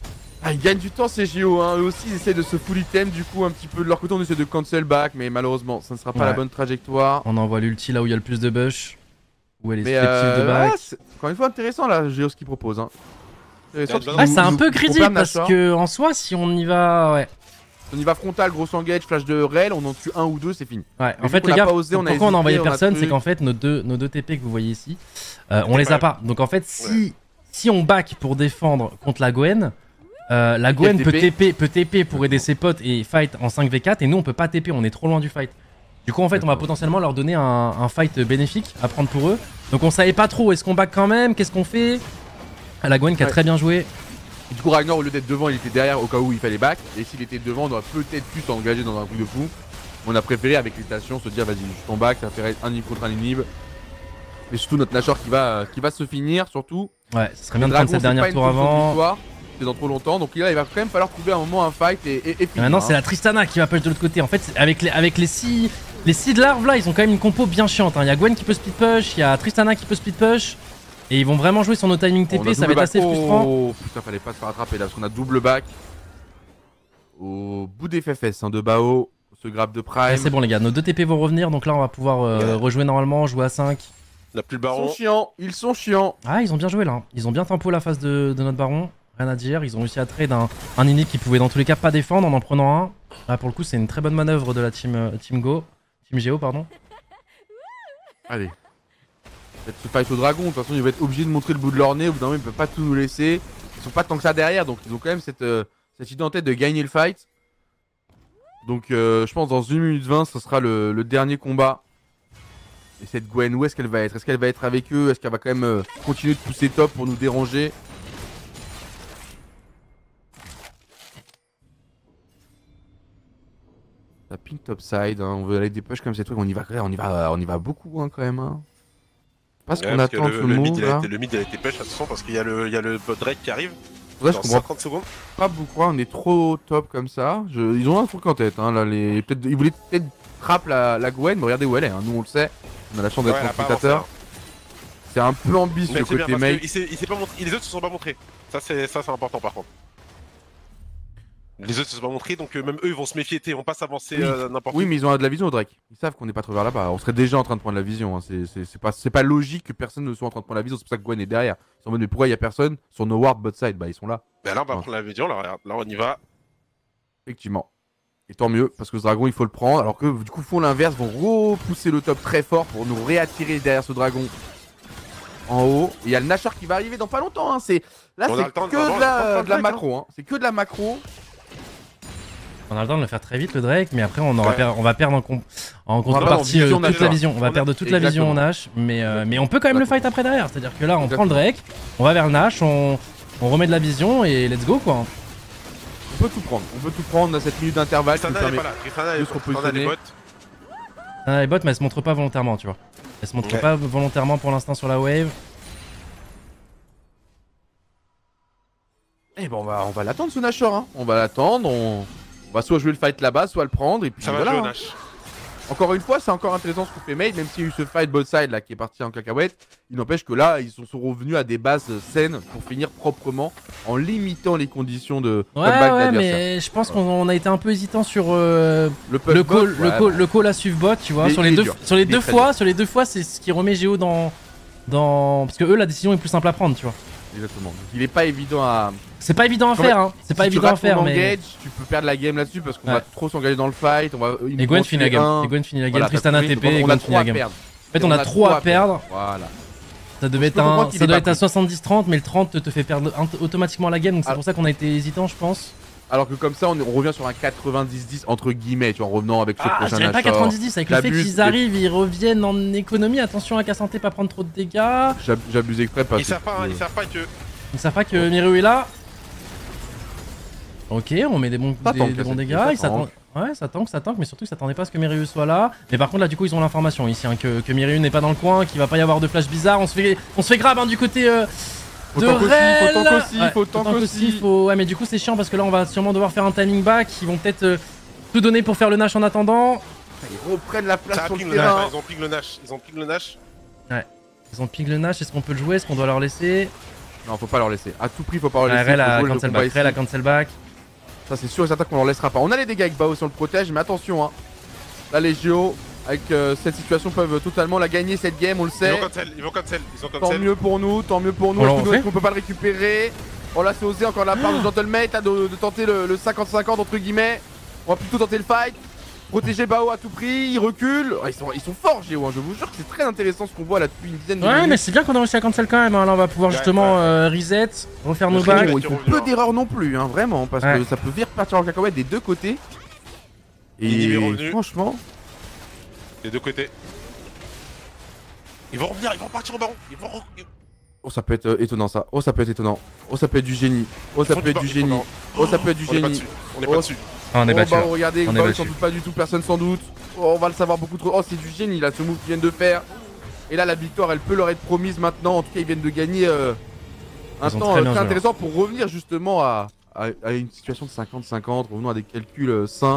Ah, ils gagnent du temps ces J O, hein. Eux aussi ils essaient de se full item, du coup un petit peu de leur côté on essaie de cancel back, mais malheureusement ça ne sera pas Ouais. la bonne trajectoire. On envoie l'ulti là où il y a le plus de bush. Où elle est Mais susceptible euh, de back. ouais, c'est- encore une fois intéressant là J O ce qu'ils proposent. Hein. Intéressant, Ouais, parce Ouais, qu'ils c'est nous- un nous- peu nous greedy confirment parce l'achat. que en soi, si on y va. Ouais. On y va frontal, gros engage, flash de rel, on en tue un ou deux, c'est fini. Ouais, Mais en vu fait, qu'on les a gars, pas osé, on a pourquoi on a envoyé hésité, on a personne, c'est truc. qu'en fait, nos deux, nos deux T P que vous voyez ici, euh, on C'est les pas- a pas. Donc en fait, si, si on back pour défendre contre la Gwen, euh, la Gwen Quel peut T P? TP, peut TP pour aider ses potes et fight en cinq v quatre, et nous on peut pas T P, on est trop loin du fight. Du coup, en fait, on va D'accord. potentiellement leur donner un, un fight bénéfique à prendre pour eux. Donc on savait pas trop, est-ce qu'on back quand même, qu'est-ce qu'on fait? La Gwen qui a Ouais. très bien joué. Et du coup Ragnar au lieu d'être devant il était derrière au cas où il fallait back. Et s'il était devant on aurait peut-être pu s'engager dans un truc de fou. On a préféré avec les stations se dire vas-y je tombe back, ça va faire un inhib contre un inhib. Mais surtout notre Nashor qui va, qui va se finir surtout. Ouais, ce serait bien de Dragon, prendre cette c'est pas dernière une tour question de avant. victoire, c'est dans trop longtemps. Donc là il va quand même falloir trouver un moment un fight et, et, et Et finir, maintenant, hein. c'est la Tristana qui va push de l'autre côté. En fait, c'est- avec les, avec les six les six de larves là, ils ont quand même une compo bien chiante. Il y a Gwen qui peut split push, il y a Tristana qui peut split push. Et ils vont vraiment jouer sur nos timing On a T P, ça va double être back. assez frustrant. Oh putain fallait pas se faire attraper là parce qu'on a double back. Au bout des F F S hein, de Bao, ce grab de Ouais, Prime. c'est bon, les gars, nos deux T P vont revenir. Donc là, on va pouvoir euh, Ouais. rejouer normalement, jouer à cinq. On n'a plus le Ils sont baron. chiants, ils sont chiants. Ah, ils ont bien joué là. hein. Ils ont bien tempo la phase de, de notre baron. Rien à dire. Ils ont réussi à trade un, un inhibi qui pouvait dans tous les cas pas défendre en en prenant un. Là, pour le coup, c'est une très bonne manœuvre de la team, euh, team Go. Team Geo, pardon. Allez. Peut-être se fight au dragon, de toute façon ils vont être obligés de montrer le bout de leur nez, au bout d'un moment ils peuvent pas tout nous laisser. Ils sont pas tant que ça derrière, donc ils ont quand même cette, euh, cette idée en tête de gagner le fight. Donc euh, je pense dans une minute vingt ce sera le, le dernier combat. Et cette Gwen, où est-ce qu'elle va être? Est-ce qu'elle va être avec eux? Est-ce qu'elle va quand même euh, continuer de pousser top pour nous déranger? Ça ping topside, hein. On veut aller des push comme ces trucs, on y va, on y va, on y va beaucoup hein, quand même. Hein. Pas ce Ouais, qu'on parce que attend de le, ce le mid, move il a là. été, le mid il a été pêche attention parce qu'il y a le, il y a le bot Drake qui arrive Ouais, je dans comprends cinquante secondes. pas pourquoi on est trop top comme ça. Je- Ils ont un truc en tête, hein, là, les... peut-être... ils voulaient peut-être trap la... la Gwen, mais regardez où elle est, hein. Nous on le sait, on a la chance d'être Ouais, elle a pas spectateur. avancé, C'est un peu ambitieux Mais c'est bien côté parce mate. qu'il s'est il s'est pas montré, les autres se sont pas montrés. Ça c'est ça c'est important par contre. Les autres se sont pas montrés donc euh, même eux ils vont se méfier, t'es, on passe avancer Oui. euh, n'importe Oui, où. mais ils ont de la vision au Drake. Ils savent qu'on n'est pas trop vers là-bas. On serait déjà en train de prendre la vision. Hein. C'est, c'est, c'est pas, c'est pas logique que personne ne soit en train de prendre la vision. C'est pour ça que Gwen est derrière. Ils sont en mode, mais pourquoi il y a personne sur nos wards bot side? Bah, ils sont là, Mais là on va Ouais. prendre la vision, là, regarde, là on y va. effectivement. Et tant mieux, parce que ce dragon, il faut le prendre. Alors que du coup, font l'inverse, vont repousser le top très fort pour nous réattirer derrière ce dragon en haut. Et il y a le Nashor qui va arriver dans pas longtemps. Hein. C'est... Là, On a c'est le temps de- que vraiment, de on a le temps de la, faire de la le Drake, macro. Hein. C'est que de la macro. On a le temps de le faire très vite le Drake, mais après on, aura Ouais. per- on va perdre en, com- en va perdre en contrepartie euh, vision toute la Nashor. vision. On va On a- perdre toute la vision en Nash, mais, euh, mais on peut quand même le fight après derrière. C'est-à-dire que là on prend le Drake, on va vers le Nash, on, on remet de la vision et let's go quoi. On peut tout prendre. On peut tout prendre à cette minute d'intervalle qui nous Tristana elle est permet... pas là, Tristana elle de est se Tristana, elle est repositionner. bot. Ah, les bots, mais elles se montrent pas volontairement, tu vois. Elles se montrent Ouais. pas volontairement pour l'instant sur la wave. Eh ben on va, on va l'attendre ce Nashor, hein. On va l'attendre, on... on va soit jouer le fight là-bas, soit le prendre, et puis Ça va voilà. jouer au hein. Nash. Encore une fois, c'est encore intéressant ce qu'on fait Made, même s'il y a eu ce fight both side là qui est parti en cacahuète, il n'empêche que là, ils sont, sont revenus à des bases saines pour finir proprement, en limitant les conditions de Ouais, comeback ouais, d'adversaire. mais je pense qu'on on a été un peu hésitant sur euh, Le, push le, bot, call, le, ouais, call, le call à suivre bot, tu vois. Il est- Sur les il est deux, dur. sur les Il est deux très fois, sur les deux fois, c'est ce qui remet Géo dans, dans. Parce que eux, la décision est plus simple à prendre, tu vois. Exactement. Donc, il est pas évident à... C'est pas évident à En fait, faire, hein. C'est pas si tu évident à rates ton faire, mais. engage, tu peux perdre la game là-dessus parce qu'on Ouais. va trop s'engager dans le fight, on va... ils Et nous Gwen vont finit la tuer game. un. Et Gwen finit la game. Voilà, Tristana t'as T compris. P et Donc, on a Gwen finit trop la à game. perdre. En fait, on a trop à perdre. Voilà. Ça devait Je peux être, un, comprendre qu'il ça ait doit pas être à pris. soixante-dix trente, mais le trente te fait perdre int- automatiquement la game, donc c'est Ah. pour ça qu'on a été hésitant, je pense. Alors que comme ça, on, on revient sur un quatre-vingt-dix dix entre guillemets, tu vois, en revenant avec ce Ah, je prochain dirais pas Nashor. quatre-vingt-dix dix, avec le fait J'abuse, qu'ils mais- arrivent, ils reviennent en économie. Attention à Cassante, pas prendre trop de dégâts. J'ab- J'abuse exprès parce Ils savent pas, hein, ils savent pas que. Ils savent pas que Miru est là. Ok, on met des bons, Ça des, tank, des ça, bons ça dégâts. tank. Ils s'attendent. Ouais, ça tank, ça tank, mais surtout ils s'attendaient pas à ce que Miru soit là. Mais par contre, là, du coup, ils ont l'information ici, hein, que, que Miru n'est pas dans le coin, qu'il va pas y avoir de flash bizarre. On se fait, on se fait grab hein, du côté euh, Faut de tank aussi, Rel. faut tank aussi, Ouais, faut tank aussi. faut- Ouais, mais du coup, c'est chiant parce que là, on va sûrement devoir faire un timing back. Ils vont peut-être euh, tout donner pour faire le Nash en attendant. Ils reprennent la place Ça a sur le ping le Nash, terrain. hein, ils ont ping le Nash, ils ont ping le Nash. Ils ont ping le Nash. Est-ce qu'on peut le jouer? Est-ce qu'on doit leur laisser? Non, faut pas leur laisser. À tout prix, faut pas leur Ouais, laisser. Rel a Faut jouer le cancel combat back. ici. Rel a cancel back. Ça, c'est sûr et certain qu'on leur laissera pas. On a les dégâts avec Bao si on le protège, mais attention, hein. Là, les Géo, avec euh, cette situation, peuvent totalement la gagner cette game, on le Ils sait. vont cancel, ils vont cancel, ils ont Tant cancel. mieux pour nous, tant mieux pour nous. On Est-ce l'a que nous, fait est-ce qu'on peut pas le récupérer? Oh là, c'est osé encore de la part de Gentlemate, là, de, de tenter le cinquante cinquante entre guillemets. On va plutôt tenter le fight. Protéger Bao à tout prix, ils reculent. Oh, ils, sont, ils sont forts, Géo, hein. Je vous jure que c'est très intéressant ce qu'on voit là depuis une dizaine de Ouais, minutes. mais c'est bien qu'on a réussi à cancel quand même. Hein. Là, on va pouvoir Ouais, justement ouais. euh, reset, refaire nos Le bacs. stream Bon, ils font peu d'erreurs non plus, hein, vraiment, parce Ouais. que ça peut vite partir en cacahuète des deux côtés. Nini est Et revenu. franchement, Les deux côtés. Ils vont revenir, ils vont partir au baron. Ils vont. re- oh ça peut être euh, étonnant ça. Oh ça peut être étonnant. Oh ça peut être du génie. Oh ça Ils font peut être bar- du ils font génie. baron. Oh ça peut être du On est pas génie. dessus. On est Oh, pas dessus. Ah, on est Oh battu. bah là. regardez, On est Bao, il battu. s'en doute pas du tout, personne s'en doute. Oh, on va le savoir beaucoup trop. Oh c'est du génie là, ce move qu'ils viennent de faire. Et là la victoire elle peut leur être promise maintenant. En tout cas ils viennent de gagner euh, un Ils ont temps très euh, bien très joué, intéressant pour revenir justement à, à, à une situation de cinquante cinquante. Revenons à des calculs euh, sains.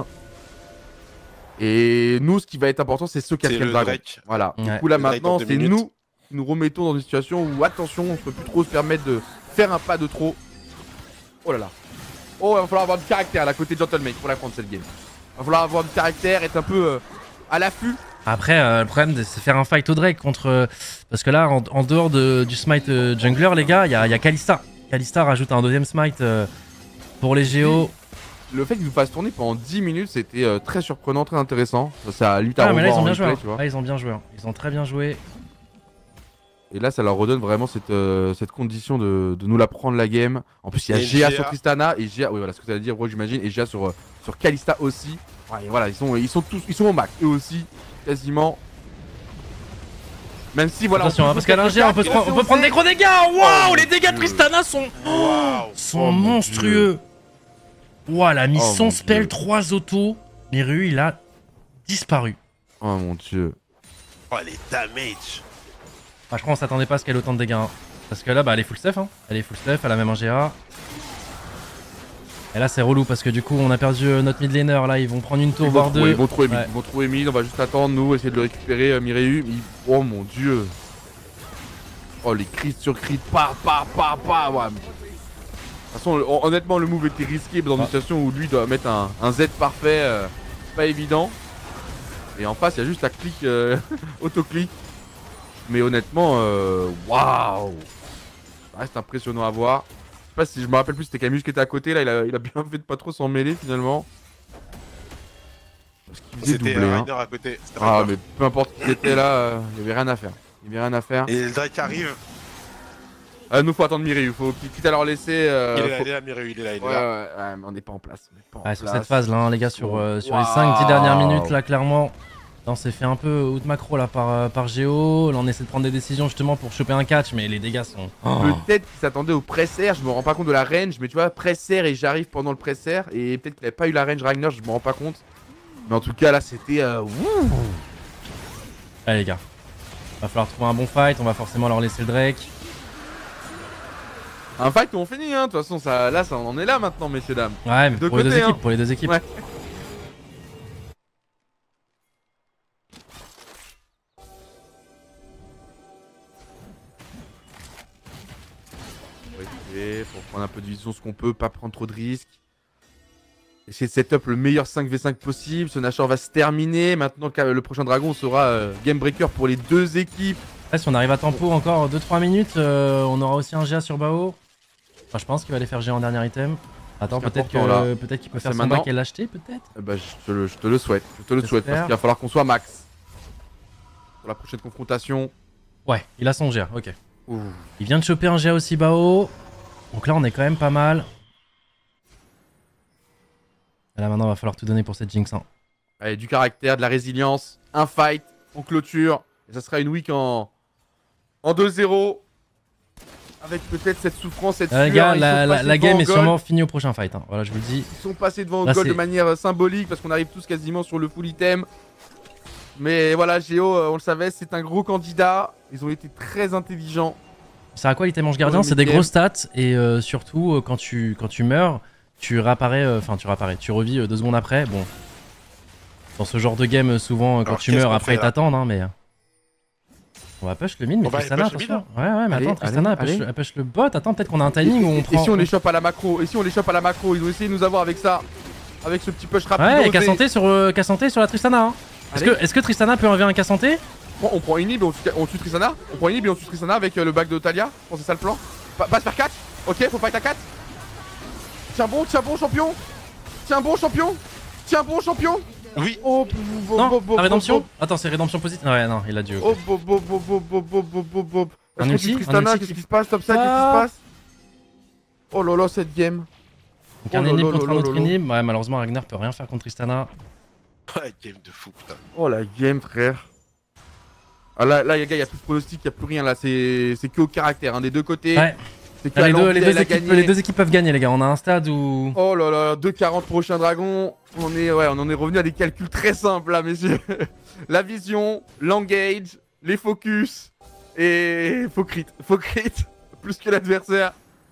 Et nous ce qui va être important c'est ce C'est quatrième le dragon. Drake. Voilà. Ouais. Du coup là Le Drake maintenant dans deux c'est minutes. nous qui nous remettons dans une situation où attention on ne peut plus trop se permettre de faire un pas de trop. Oh là là. Oh il va falloir avoir du caractère là côté Gentlemate pour la prendre cette game. Il va falloir avoir du caractère, être un peu euh, à l'affût. Après, euh, le problème, c'est faire un fight au Drake contre. euh, parce que là, en, en dehors de, du smite euh, jungler, les gars, il y a, y a Kalista. Kalista rajoute un deuxième smite euh, pour les Géo. Le fait qu'ils nous fassent tourner pendant dix minutes c'était euh, très surprenant, très intéressant. Ça, ça limite à Ah, mais là, ils revoir ont en bien replay, joué. hein. tu vois. Là, ils ont bien joué. hein. Ils ont très bien joué. Et là ça leur redonne vraiment cette, euh, cette condition de, de nous la prendre la game. En plus il y a Et G A G A. sur Tristana et G A, oui voilà ce que tu allais dire, gros j'imagine, et G A sur, euh, sur Kalista aussi. Ouais, et voilà, ils sont, ils sont tous, ils sont au max, eux aussi, quasiment. Même si voilà. Attention, on hein, peut parce jouer qu'à l'ingé, on peut, se quelques prendre- on peut cartes, prendre des gros dégâts. Waouh, Oh, les dégâts de Dieu. Tristana sont, Waouh. sont Oh, mon monstrueux. Waouh, elle a mis Oh, son mon spell, Dieu. trois autos. Miru, il a disparu. Oh mon dieu. Oh les damage. Bah, je crois qu'on s'attendait pas à ce qu'elle ait autant de dégâts. hein. Parce que là, bah, elle est full stuff. Hein. Elle est full stuff, elle a même un G A. Et là, c'est relou parce que du coup, on a perdu euh, notre mid laner. Là, ils vont prendre une tour, Ils vont, voire trouver, deux. ils vont trouver mid, Ouais. ils vont trouver mid, on va juste attendre nous, essayer de le récupérer, euh, Mireille. Il- Oh mon dieu. Oh les crits sur crits, pa pa pa pa. Ouais. De toute façon, hon- honnêtement, le move était risqué dans une Ah. situation où lui doit mettre un, un Z parfait, euh, pas évident. Et en face, il y a juste la clic, euh, autoclic. Mais honnêtement, euh, waouh. Ça reste impressionnant à voir. Je sais pas si je me rappelle plus, c'était Camus qui était à côté. Là, il a, il a bien fait de pas trop s'en mêler finalement. Parce qu'il faisait C'était doubler. Hein. Rainer à côté. C'était Ah, Rainer. mais peu importe qui était là, euh, il y avait rien à faire. Il y avait rien à faire. Et le Drake arrive. Euh, nous, faut attendre Mireille. Faut quitte à leur laisser. euh, Il est là, faut- il est là, Mireille, il est là, il est Ouais, là. ouais, ouais, mais on n'est pas en place. On est pas en Ouais, sur place. cette phase là, hein, les gars, sur, euh, sur les Waouh. cinq dix dernières minutes, là, clairement, là, on s'est fait un peu out macro là par, euh, par Géo. Là, on essaie de prendre des décisions justement pour choper un catch, mais les dégâts sont. Oh. Peut-être qu'il s'attendait au presser, je me rends pas compte de la range, mais tu vois, presser et j'arrive pendant le presser, et peut-être qu'il avait pas eu la range Ragnar, je me rends pas compte. Mais en tout cas, là, c'était. Euh, wouh. Allez, les gars, va falloir trouver un bon fight. On va forcément leur laisser le Drake. Un fight où on finit, hein. De toute façon, ça, là, ça, on en est là maintenant, messieurs, dames. Ouais, mais De pour les deux côté, hein. équipes, pour les deux équipes. Ouais. Ok, pour prendre un peu de vision, ce qu'on peut, pas prendre trop de risques. Essayer de setup le meilleur cinq v cinq possible. Ce Nashor va se terminer. Maintenant que le prochain dragon sera euh, game breaker pour les deux équipes. Là, si on arrive à tempo encore deux trois minutes, euh, on aura aussi un G A sur Bao. Enfin, je pense qu'il va aller faire G A en dernier item. Attends, C'est peut-être important, que peut-être qu'il peut Ah, faire c'est son maintenant. back et l'acheter, peut-être. Eh ben, je, te le, je te le souhaite. Je te le souhaite parce J'espère. qu'il va falloir qu'on soit max. Pour la prochaine confrontation. Ouais, il a son G A, ok. Ouh. Il vient de choper un G A aussi Bao. Donc là, on est quand même pas mal. Et là, maintenant, il va falloir tout donner pour cette Jinx. hein. Allez, du caractère, de la résilience. Un fight. On clôture. Et ça sera une week en, en deux zéro. Avec peut-être cette souffrance, cette Euh, les sueur, gars, ils la, sont la- passés la devant game au est goal. sûrement finie au prochain fight. hein. Voilà, je vous le dis. Ils sont passés devant au Là, goal de c'est- manière euh, symbolique parce qu'on arrive tous quasiment sur le full item. Mais voilà, Géo, euh, on le savait, c'est un gros candidat. Ils ont été très intelligents. C'est à quoi l'item ange gardien? Ouais, C'est des mais grosses stats. Et euh, surtout, euh, quand, tu, quand tu meurs, tu réapparais. euh, Enfin, tu réapparais. Tu revis euh, deux secondes après. Bon. Dans ce genre de game, euh, souvent, euh, quand Alors, tu qu'est-ce meurs, qu'on après, fait, ils là t'attendent. Hein, mais. On On va push le mid, mais On va Tristana, push le mid, attention. Ouais, ouais, mais Allez, attends, Tristana, elle allez, push, allez. elle push le bot. Attends, peut-être qu'on a un timing où on Et prend. si on les chope à la macro, et si on les chope à la macro, ils ont essayé de nous avoir avec ça. Avec ce petit push rapide. Ouais, Cassanté sur, euh, Cassanté sur la Tristana. Hein. Est-ce Allez. que, est-ce que Tristana peut enlever un Cassanté? Bon, on prend Inhib et on tue, on tue Tristana. On prend Inhib et on tue Tristana avec euh, le back de Talia. Je pense que c'est ça le plan. Pa pas se faire quatre. Ok, faut fight à quatre. Tiens bon, tiens bon champion. Tiens bon champion. Tiens bon champion. Oui. Oh, bo, Non, bo, bo, la rédemption. bo, Attends, c'est rédemption positive. Ouais, non, il a dû. bo. Oh, bo, bo, bo, bo, bo, bo, bo, bo, bo. Un Est-ce qu'on ulti, tue un Tristana, ulti qu'est-ce qui- qui se passe? Top ça, qu'est-ce qui Ah. se passe? Oh là là, cette game. Donc un Oh là inhib là contre là un là autre là. inhib. Ouais, malheureusement, Ragnar peut rien faire contre Tristana. Ouais, game de fou, putain. Oh la game, frère. Ah là, là, les gars, il y a plus de pronostic, il y a plus rien là. C'est c'est que au caractère, hein, des deux côtés. Ouais. C'est que Là, les, la deux, Lambie, les, deux elle a équipes, gagné. les deux équipes peuvent gagner, les gars. On a un stade où. Oh là là, deux quarante prochains dragons. On est, ouais, on en est revenu à des calculs très simples là, messieurs. La vision, l'engage, les focus et faut crit, faut crit, plus que l'adversaire.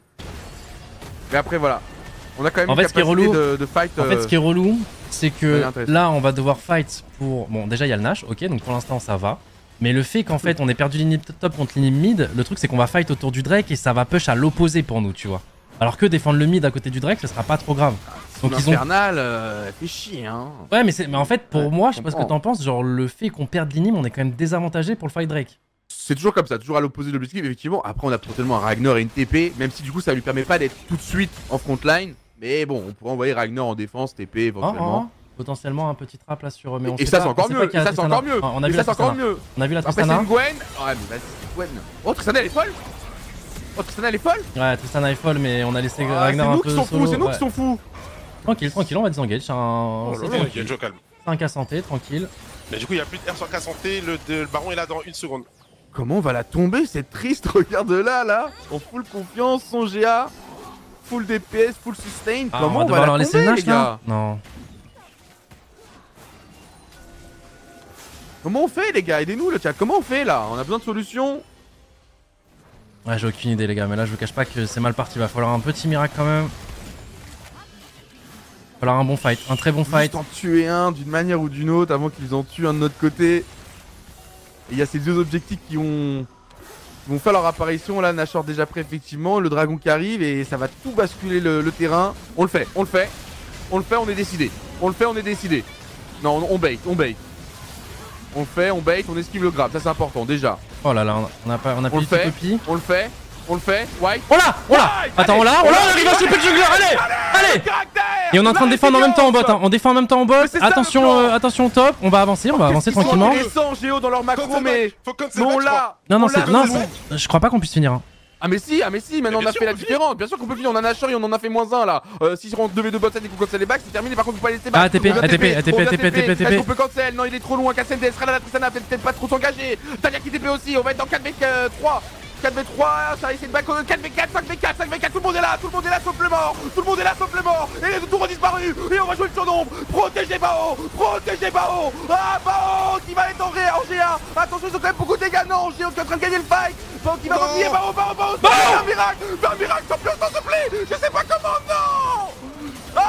Mais après voilà, on a quand même En une fait, ce qui est capacité relou- de, de fight. En fait, ce qui est relou, c'est Ouais, que intéressant. là, on va devoir fight pour. Bon, déjà, il y a le Nash, ok, donc pour l'instant, ça va. Mais le fait qu'en fait, on ait perdu l'inhib top contre l'inhib mid, le truc, c'est qu'on va fight autour du Drake et ça va push à l'opposé pour nous, tu vois. Alors que défendre le mid à côté du Drake, ce sera pas trop grave. Donc ils ont. Infernal, euh, fait chier hein. Ouais, mais, c'est- mais en fait, pour Ouais, moi, je je sais pas ce que comprends. t'en penses, genre le fait qu'on perde l'inhib, on est quand même désavantagé pour le fight Drake. C'est toujours comme ça, toujours à l'opposé de l'objectif, effectivement. Après, on a potentiellement un Ragnar et une T P, même si du coup, ça lui permet pas d'être tout de suite en front line. Mais bon, on pourrait envoyer Ragnar en défense, T P Oh, éventuellement. oh, potentiellement un petit trap là sur. Mais on Et sait ça, pas- c'est on encore sait mieux. pas qu'il y Et a ça, c'est Tristana. encore mieux. Ah, on a Et vu ça, la c'est encore Tristana. mieux. On a vu la Après, c'est Tristana. une Gwen. Ouais, mais vas-y, c'est Gwen. Oh, Tristana, elle est folle. Oh, Tristana, elle est folle. Ouais, Tristana est folle, mais on a laissé Ah, Ragnar c'est un nous peu qui sont solo. fous, c'est nous Ouais. qui sont fous. Tranquille, tranquille, on va disengage. C'est un. Oh c'est là là. Ok, tranquille. Joe, calme. cinq à santé, tranquille. Mais du coup, il n'y a plus de R sur K santé, le, de- le baron est là dans une seconde. Comment on va la tomber, cette triste? Regarde là, là. En full confiance, son G A. Full D P S, full sustain. Ah, Comment on va on va devoir la leur laisser le tomber, les Nash là gars? Non. Comment on fait, les gars? Aidez-nous, le chat. Comment on fait, là? On a besoin de solutions. Ouais, j'ai aucune idée, les gars, mais là je vous cache pas que c'est mal parti. Va falloir un petit miracle quand même. Va falloir un bon fight, un très bon fight. Juste en tuer un d'une manière ou d'une autre avant qu'ils en tuent un de notre côté. Et il y a ces deux objectifs qui vont, qui vont faire leur apparition. Là, Nashor déjà prêt, effectivement. Le dragon qui arrive et ça va tout basculer le, le terrain. On le fait, on le fait. On le fait, on est décidé. On le fait, on est décidé. Non, on, on bait, on bait. On le fait, on bait, on esquive le grab. Ça, c'est important déjà. Oh là là, on a pas, on a On plus le du tout fait. copie. On le fait, on le fait. White. Oh là, oh là. White, Attends, allez, oh là, oh là, on arrive à allez, super jungler. Allez, allez. Caractère. Et on est en train de La défendre en même temps en bot. résilience. Hein. On défend en même temps en bot. Mais c'est ça, le Attention, plan. euh, attention au top. On va avancer, on va avancer Qu'est-ce qu'ils sont tranquillement. intéressants, Géo, dans leur macro, Cancel mais. back. Faut cancel Mais on back, je crois. l'a. Non, non, on l'a, c'est, non, nous. c'est- je crois pas qu'on puisse finir. Hein. Ah mais si, ah mais si, maintenant Mais on a bien fait sûr, la on peut différence. Bien sûr qu'on peut finir, on a un Nashor et on en a fait moins un là. Euh, si on deux v deux bot set et qu'on cancel les backs, c'est terminé. Par contre, vous pouvez laisser Ah, back. A T P, On vient A T P, TP, A T P, on vient A T P, A T P. Est-ce qu'on peut cancel? Non, il est trop loin. Cassel, Sera la Tristana, peut-être pas trop s'engager. Talia qui T P aussi, on va être dans quatre v trois. quatre v trois, ça va essayer de back quatre v quatre, cinq v quatre, cinq v quatre, tout le monde est là, tout le monde est là sauf le mort, tout le monde est là sauf le mort, et les deux tours ont disparu, et on va jouer le surnombre, protégez Bao, protégez Bao, ah Bao qui va être en, ré, en G A, attention ils ont quand même beaucoup de dégâts, non, Géo qui est en train de gagner le fight, Bao qui va Non. revenir, Bao, Bao, Bao, fais un miracle, fais un miracle champion s'il te plaît, je sais pas comment, non.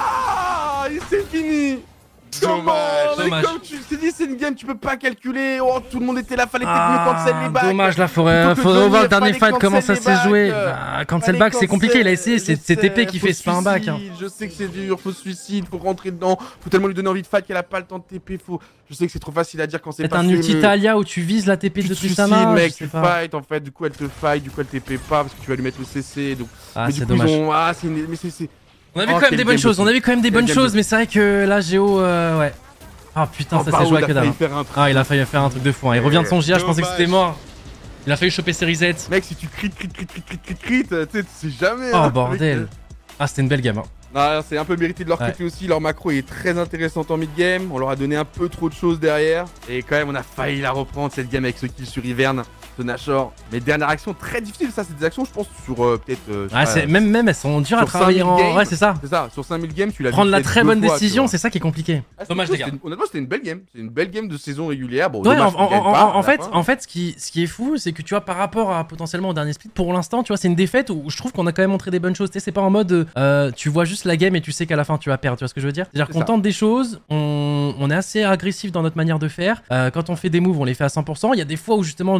Ah, c'est fini. Dommage. Mais Dommage. comme tu t'es dit, c'est une game, tu peux pas calculer. Oh, tout le monde était là, fallait peut-être mieux cancel les bacs. dommage, là, faudrait, Plutôt que faudrait de voir le venir, dernier fallait fight, comment ça cancel s'est les joué. bacs. Bah, cancel Fallait back, c'est compliqué, il a essayé, c'est je c'est T P sais, qui faut fait, c'est pas un back. Hein. suicide, Je sais que c'est dur, faut suicide, faut rentrer dedans. Faut tellement lui donner envie de fight qu'elle a pas le temps de T P. Faut... Je sais que c'est trop facile à dire quand c'est Peut-être pas un fait, ulti mais Talia où tu vises la T P tu de te suicides, Tristana. mec, je sais tu pas. fight en fait. Du coup, elle te fight, du coup, elle T P pas parce que tu vas lui mettre le C C. Donc... Ah, mais du c'est coup, ils dommage. ont... Ah, c'est une... mais c'est... c'est- On a vu Oh, quand même quel des bonnes game choses, de on a vu quand même des Quel bonnes game de choses, mais c'est vrai que là, Géo, euh, ouais. Ah putain, Oh, ça Bao, s'est joué à il a que dalle. failli hein. faire un truc. Ah, il a failli faire un truc de fou. Hein. Il revient de son G A, je pensais que c'était Dommage. mort. Il a failli choper ses resets. Mec, si tu crit, crit, crit, crit, crit, crit, crit, tu sais, tu sais jamais. Oh hein, bordel. mec. Ah, c'était une belle game. Hein. Non, c'est un peu mérité de leur Ouais. côté aussi. Leur macro est très intéressante en mid-game. On leur a donné un peu trop de choses derrière. Et quand même, on a failli la reprendre cette game avec ce kill sur Ivern de Nashor. Mais dernière action très difficile. Ça, c'est des actions, je pense, sur euh, peut-être. euh, je sais Ah, pas, c'est, même, même, elles sont dures à sur travailler cinq mille en. games. Ouais, c'est ça. C'est ça, sur cinq mille games, tu l'as vu Prendre la peut-être très deux bonne fois, tu décision, vois. c'est ça qui est compliqué. Ah, c'est Dommage, cool, les gars. c'était une- Honnêtement, c'était une belle game. C'est une belle game de saison régulière. Bon, Ouais, dommage en, qu'on gagne en- pas en- à en la fait, fin. en fait, ce qui, ce qui est fou, c'est que tu vois, par rapport à potentiellement au dernier split, pour l'instant, tu vois, c'est une défaite où je trouve qu'on a quand même montré des bonnes choses. Tu sais, c'est pas en mode, euh, tu vois juste la game et tu sais qu'à la fin tu vas perdre. Tu vois ce que je veux dire? C'est-à-dire C'est qu'on ça. tente des choses, on, on est assez agressif dans notre manière de faire. Euh, quand on fait des moves, on les fait à cent pour cent. Il y a des fois où justement faire les moves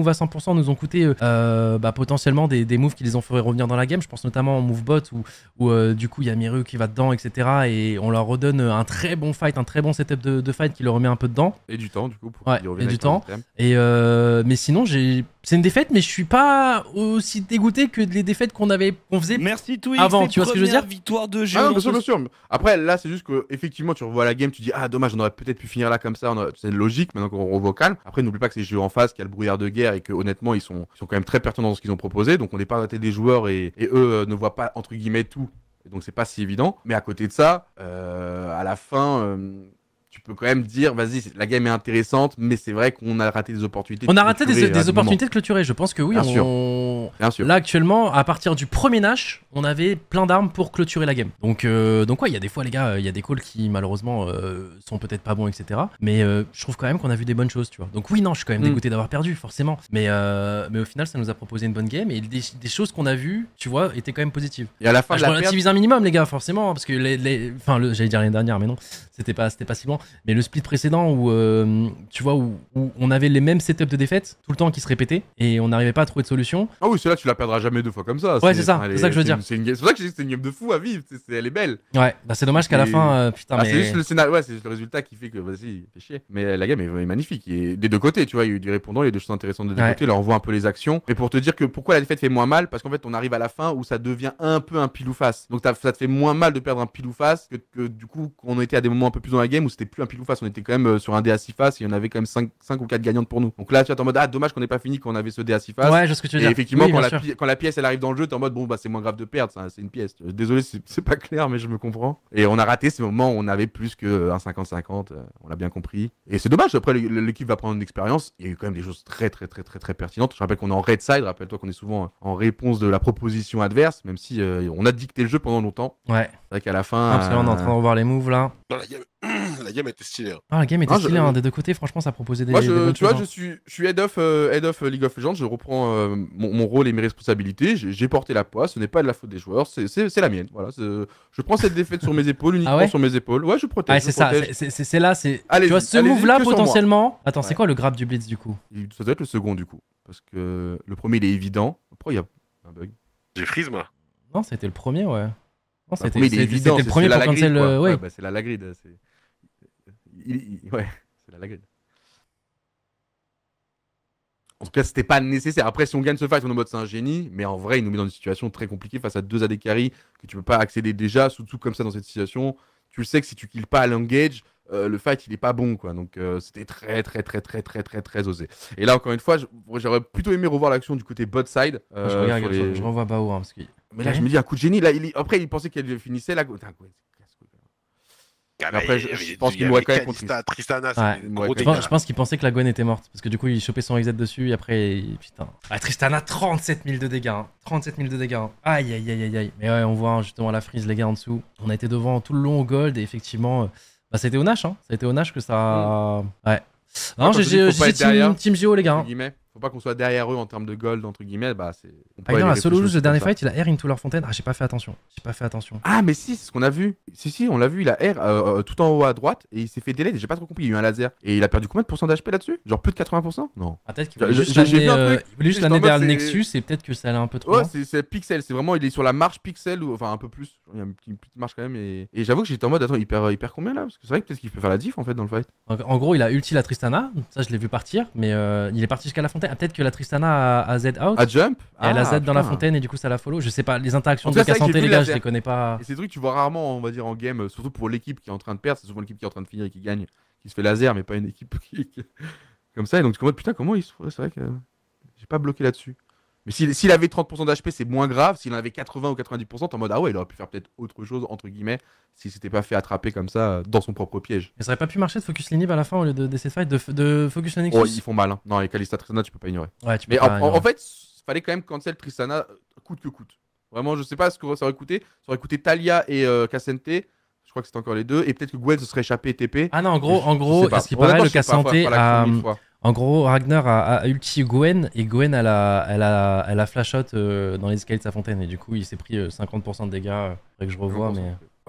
à cent pour cent nous ont coûté euh, bah, potentiellement des, des moves qui les ont fait revenir dans la game. Je pense notamment au Movebot où, où euh, du coup il y a Miru qui va dedans, et cetera. Et on leur redonne un très bon fight, un très bon setup de, de fight qui leur remet un peu dedans. Et du temps, du coup. Pour Ouais, et du temps. Et euh, mais sinon, j'ai. C'est une défaite, mais je suis pas aussi dégoûté que les défaites qu'on avait, qu'on faisait Merci Twix, avant. Tu vois ce que je veux dire? Victoire de jeu. Ah non, bien sûr, bien sûr. Après, là, c'est juste que effectivement, tu revois la game, tu dis ah dommage, on aurait peut-être pu finir là comme ça. Aurait... C'est logique. Maintenant qu'on revoit au calme. Après, n'oublie pas que c'est les jeux en face, qu'il y a le brouillard de guerre et que honnêtement, ils sont, ils sont quand même très pertinents dans ce qu'ils ont proposé. Donc, on n'est pas arrêté des joueurs et, et eux euh, ne voient pas entre guillemets tout. Et donc, c'est pas si évident. Mais à côté de ça, euh, à la fin. Euh... tu peux quand même dire, vas-y, la game est intéressante, mais c'est vrai qu'on a raté des opportunités. On a raté des, des opportunités de clôturer, je pense que oui. Bien on... sûr. Bien sûr. Là, actuellement, à partir du premier Nash, on avait plein d'armes pour clôturer la game. Donc, euh, donc ouais, il y a des fois, les gars, il y a des calls qui, malheureusement, euh, sont peut-être pas bons, et cetera. Mais euh, je trouve quand même qu'on a vu des bonnes choses, tu vois. Donc oui, non, je suis quand même mm. dégoûté d'avoir perdu, forcément. Mais, euh, mais au final, ça nous a proposé une bonne game. Et des, des choses qu'on a vues, tu vois, étaient quand même positives. Et à la fin, ah, de je la relativise perte... un minimum, les gars, forcément. Parce que, les, les... enfin, le... j'allais dire l'année dernière, mais non, c'était pas, c'était pas si loin. Mais le split précédent où euh, tu vois où, où on avait les mêmes setups de défaites tout le temps qui se répétaient et on n'arrivait pas à trouver de solution. Ah oui, celle-là tu la perdras jamais deux fois comme ça. Ouais, c'est ça, c'est ça que je veux dire. C'est pour ça que c'est une game de fou à vivre, c'est elle est belle. Ouais, bah c'est dommage qu'à la fin euh, putain ah, mais c'est juste le scénario, ouais, c'est juste le résultat qui fait que vas-y, fait chier. Mais la game est, est magnifique et des deux côtés, tu vois, il y a eu du répondant, il y a des choses intéressantes des deux ouais. côtés, là on voit un peu les actions. Mais pour te dire que pourquoi la défaite fait moins mal, parce qu'en fait on arrive à la fin où ça devient un peu un pile ou face. Donc ça te fait moins mal de perdre un pile ou face que, que du coup on était à des moments un peu plus dans la game où c'était plus un pile ou face, on était quand même sur un dé à six faces et on avait quand même cinq ou quatre gagnantes pour nous. Donc là tu es en mode ah dommage qu'on n'ait pas fini quand on avait ce dé à six faces. Ouais, je sais ce que tu veux et dire. effectivement oui, quand, la pi- quand la pièce elle arrive dans le jeu t'es en mode bon bah c'est moins grave de perdre, c'est une pièce. Désolé c'est pas clair mais je me comprends. Et on a raté ces moments où on avait plus que un cinquante cinquante, euh, on l'a bien compris. Et c'est dommage, après l'équipe va prendre une expérience, il y a eu quand même des choses très très très très très pertinentes. Je rappelle qu'on est en red side, rappelle-toi qu'on est souvent en réponse de la proposition adverse, même si euh, on a dicté le jeu pendant longtemps. Ouais. C'est vrai qu'à la fin... Ah, parce que là, on est en train de revoir les moves là. Non, la game... la game était stylée. Hein. Ah, la game était ah, stylée, je... hein, des deux côtés, franchement ça proposait des... Moi je, des tu vois, choses, je suis, je suis head of, euh, head of League of Legends, je reprends euh, mon, mon rôle et mes responsabilités, j'ai porté la poisse, ce n'est pas de la faute des joueurs, c'est la mienne. Voilà, je prends cette défaite sur mes épaules, uniquement ah ouais sur mes épaules. Ouais, je protège. Ah, c'est ça, c'est là, c'est. Tu vois, ce move là potentiellement. Attends, ouais. c'est quoi le grab du Blitz du coup? Ça doit être le second du coup. Parce que le premier il est évident. Après, il y a un bug. J'ai freeze moi. Non, c'était le premier, ouais. Non, c'était le premier pour cancel. Ouais, ouais. bah, c'est la Lagrid. Ouais, c'est la Lagrid. En tout cas, c'était pas nécessaire. Après, si on gagne ce fight, on est en mode c'est un génie. Mais en vrai, il nous met dans une situation très compliquée face à deux A D carry que tu peux pas accéder déjà. Surtout comme ça dans cette situation. Tu le sais que si tu kills pas à l'engage, euh, le fight il est pas bon quoi. Donc euh, c'était très très très très très très très osé. Et là encore une fois, j'aurais plutôt aimé revoir l'action du côté bot side. Euh, je regarde, les... je revois Bao hein, parce que. Mais là, je me dis un coup de génie. Là, il... après, il pensait qu'elle finissait là. Ah, après, je, je pense qu'il m'aurait quand même contre Tristana. Ouais. Je pense, pense qu'il pensait que la Gwen était morte. Parce que du coup, il chopait son exit dessus et après, il... putain. Ah, Tristana, trente-sept mille de dégâts. Hein. trente-sept mille de dégâts. Hein. Aïe, aïe, aïe, aïe, aïe. Mais ouais, on voit hein, justement la freeze, les gars, en dessous. On a été devant tout le long au gold et effectivement, euh, bah, ça a été au Nash. Hein. Ça a été au Nash que ça. Mm. Ouais. Non, j'ai team, team G O, les gars. Hein. Faut pas qu'on soit derrière eux en termes de gold, entre guillemets. Bah, c'est. Ah, non, la solo lose, le dernier fight, il a air into leur fontaine. Ah, j'ai pas fait attention. J'ai pas fait attention. Ah, mais si, c'est ce qu'on a vu. Si, si, on l'a vu, il a air euh, tout en haut à droite et il s'est fait délai. J'ai pas trop compris. Il y a eu un laser. Et il a perdu combien de pourcent d'H P là-dessus? Genre plus de quatre-vingts pour cent? Non. Ah, peut-être qu'il voulait juste l'année derrière le Nexus et peut-être que ça allait un peu trop. Ouais, c'est pixel. C'est vraiment, il est sur la marche pixel ou enfin un peu plus. Il y a une petite marche quand même. Et, et j'avoue que j'étais en mode, attends, il perd, il perd combien là? Parce que c'est vrai que peut-être qu'il peut faire la diff en fait dans le fight. En gros, il a ulti la Tristana. Ça, je l'ai vu partir. Mais euh, il est parti jusqu'à la fontaine. Ah, peut-être que la Tristana a, a Z out. A jump. Et elle a Z dans la fontaine et du coup ça la follow. Je sais pas, les interactions de Cassanté, les gars, je les connais pas. Et c'est des trucs que tu vois rarement, on va dire, en game, surtout pour l'équipe qui est en train de perdre. C'est souvent l'équipe qui est en train de finir et qui gagne, qui se fait laser, mais pas une équipe qui. Comme ça. Et donc tu te dis, putain, comment il se. C'est vrai que j'ai pas bloqué là-dessus. Mais s'il s'il avait trente pour cent d'H P, c'est moins grave. S'il en avait quatre-vingts ou quatre-vingt-dix pour cent, t'es en mode ah ouais, il aurait pu faire peut-être autre chose, entre guillemets, s'il s'était pas fait attraper comme ça dans son propre piège. Mais ça aurait pas pu marcher de focus l'inhib à la fin au lieu de d'essayer de fight, de, de focus le Nexus. Oh, ils font mal. Hein. Non, les Kalista Tristana, tu peux pas ignorer. Ouais, tu peux Mais pas en, en, en fait, fallait quand même cancel Tristana coûte que coûte. Vraiment, je sais pas ce que ça aurait coûté. Ça aurait coûté Talia et euh, Cassanté. Je crois que c'était encore les deux. Et peut-être que Gwen se serait échappé T P. Ah non, en gros, en gros, ce qui paraît, le Cassanté a. En gros, Ragnar a, a ulti Gwen et Gwen elle a, elle a, elle a flash out euh, dans les escaliers de sa fontaine et du coup il s'est pris euh, cinquante pour cent de dégâts. Euh, faudrait que je revois mais.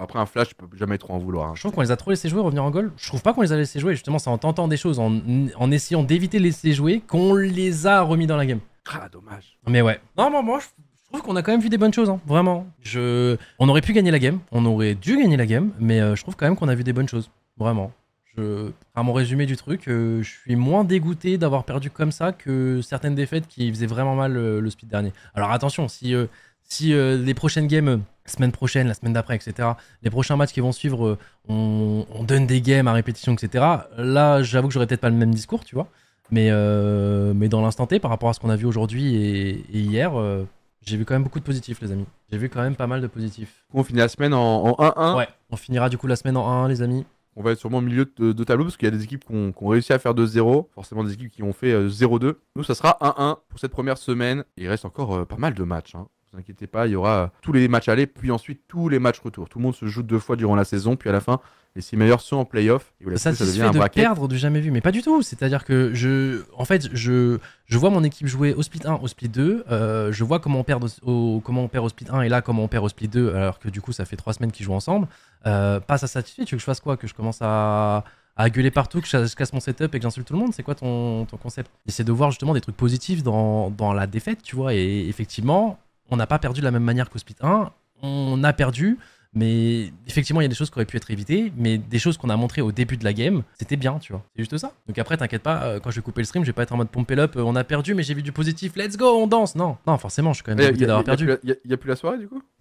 Après, un flash, je peux jamais trop en vouloir. Hein. Je trouve qu'on les a trop laissés jouer, revenir en goal. Je trouve pas qu'on les a laissés jouer. Justement, c'est en tentant des choses, en, en essayant d'éviter de les laisser jouer, qu'on les a remis dans la game. Ah, dommage. Mais ouais. Non, moi, moi je je trouve qu'on a quand même vu des bonnes choses, hein, vraiment. Je... On aurait pu gagner la game, on aurait dû gagner la game, mais euh, je trouve quand même qu'on a vu des bonnes choses, vraiment. Je... À mon résumé du truc, euh, je suis moins dégoûté d'avoir perdu comme ça que certaines défaites qui faisaient vraiment mal euh, le split dernier. Alors attention, si, euh, si euh, les prochaines games, euh, la semaine prochaine, la semaine d'après, et cetera, les prochains matchs qui vont suivre, euh, on... on donne des games à répétition, et cetera, là, j'avoue que j'aurais peut-être pas le même discours, tu vois. Mais, euh, mais dans l'instant T, par rapport à ce qu'on a vu aujourd'hui et, et hier... Euh, j'ai vu quand même beaucoup de positifs, les amis. J'ai vu quand même pas mal de positifs. On finit la semaine en, en un un. Ouais, on finira du coup la semaine en un un, les amis. On va être sûrement au milieu de, de tableau parce qu'il y a des équipes qui ont, qui ont réussi à faire deux zéro. Forcément, des équipes qui ont fait euh, zéro deux. Nous, ça sera un un pour cette première semaine. Il reste encore euh, pas mal de matchs. Hein. Ne vous inquiétez pas, il y aura euh, tous les matchs aller, puis ensuite tous les matchs retour. Tout le monde se joue deux fois durant la saison, puis à la fin, les six meilleurs sont en play-off. Et vous Ça, ça ça devient un de bracket. perdre du jamais vu, mais pas du tout. C'est-à-dire que je, en fait, je, je vois mon équipe jouer au split un, au split deux. Euh, je vois comment on perd au, au- comment on perd au split un et là comment on perd au split deux, alors que du coup ça fait trois semaines qu'ils jouent ensemble. Euh, pas ça satisfait. Tu veux que je fasse quoi? Que je commence à, à gueuler partout, que je, je casse mon setup et que j'insulte tout le monde? C'est quoi ton, ton concept? Essaie de voir justement des trucs positifs dans, dans la défaite, tu vois. Et effectivement, on n'a pas perdu de la même manière qu'au split un. On a perdu. Mais effectivement, il y a des choses qui auraient pu être évitées, mais des choses qu'on a montrées au début de la game, c'était bien, tu vois. C'est juste ça. Donc après, t'inquiète pas, euh, quand je vais couper le stream, je vais pas être en mode pomper up, euh, on a perdu, mais j'ai vu du positif, let's go, on danse. Non, non, forcément, je suis quand même Il dégoûté d'avoir perdu. n'y a, y a plus la soirée du coup?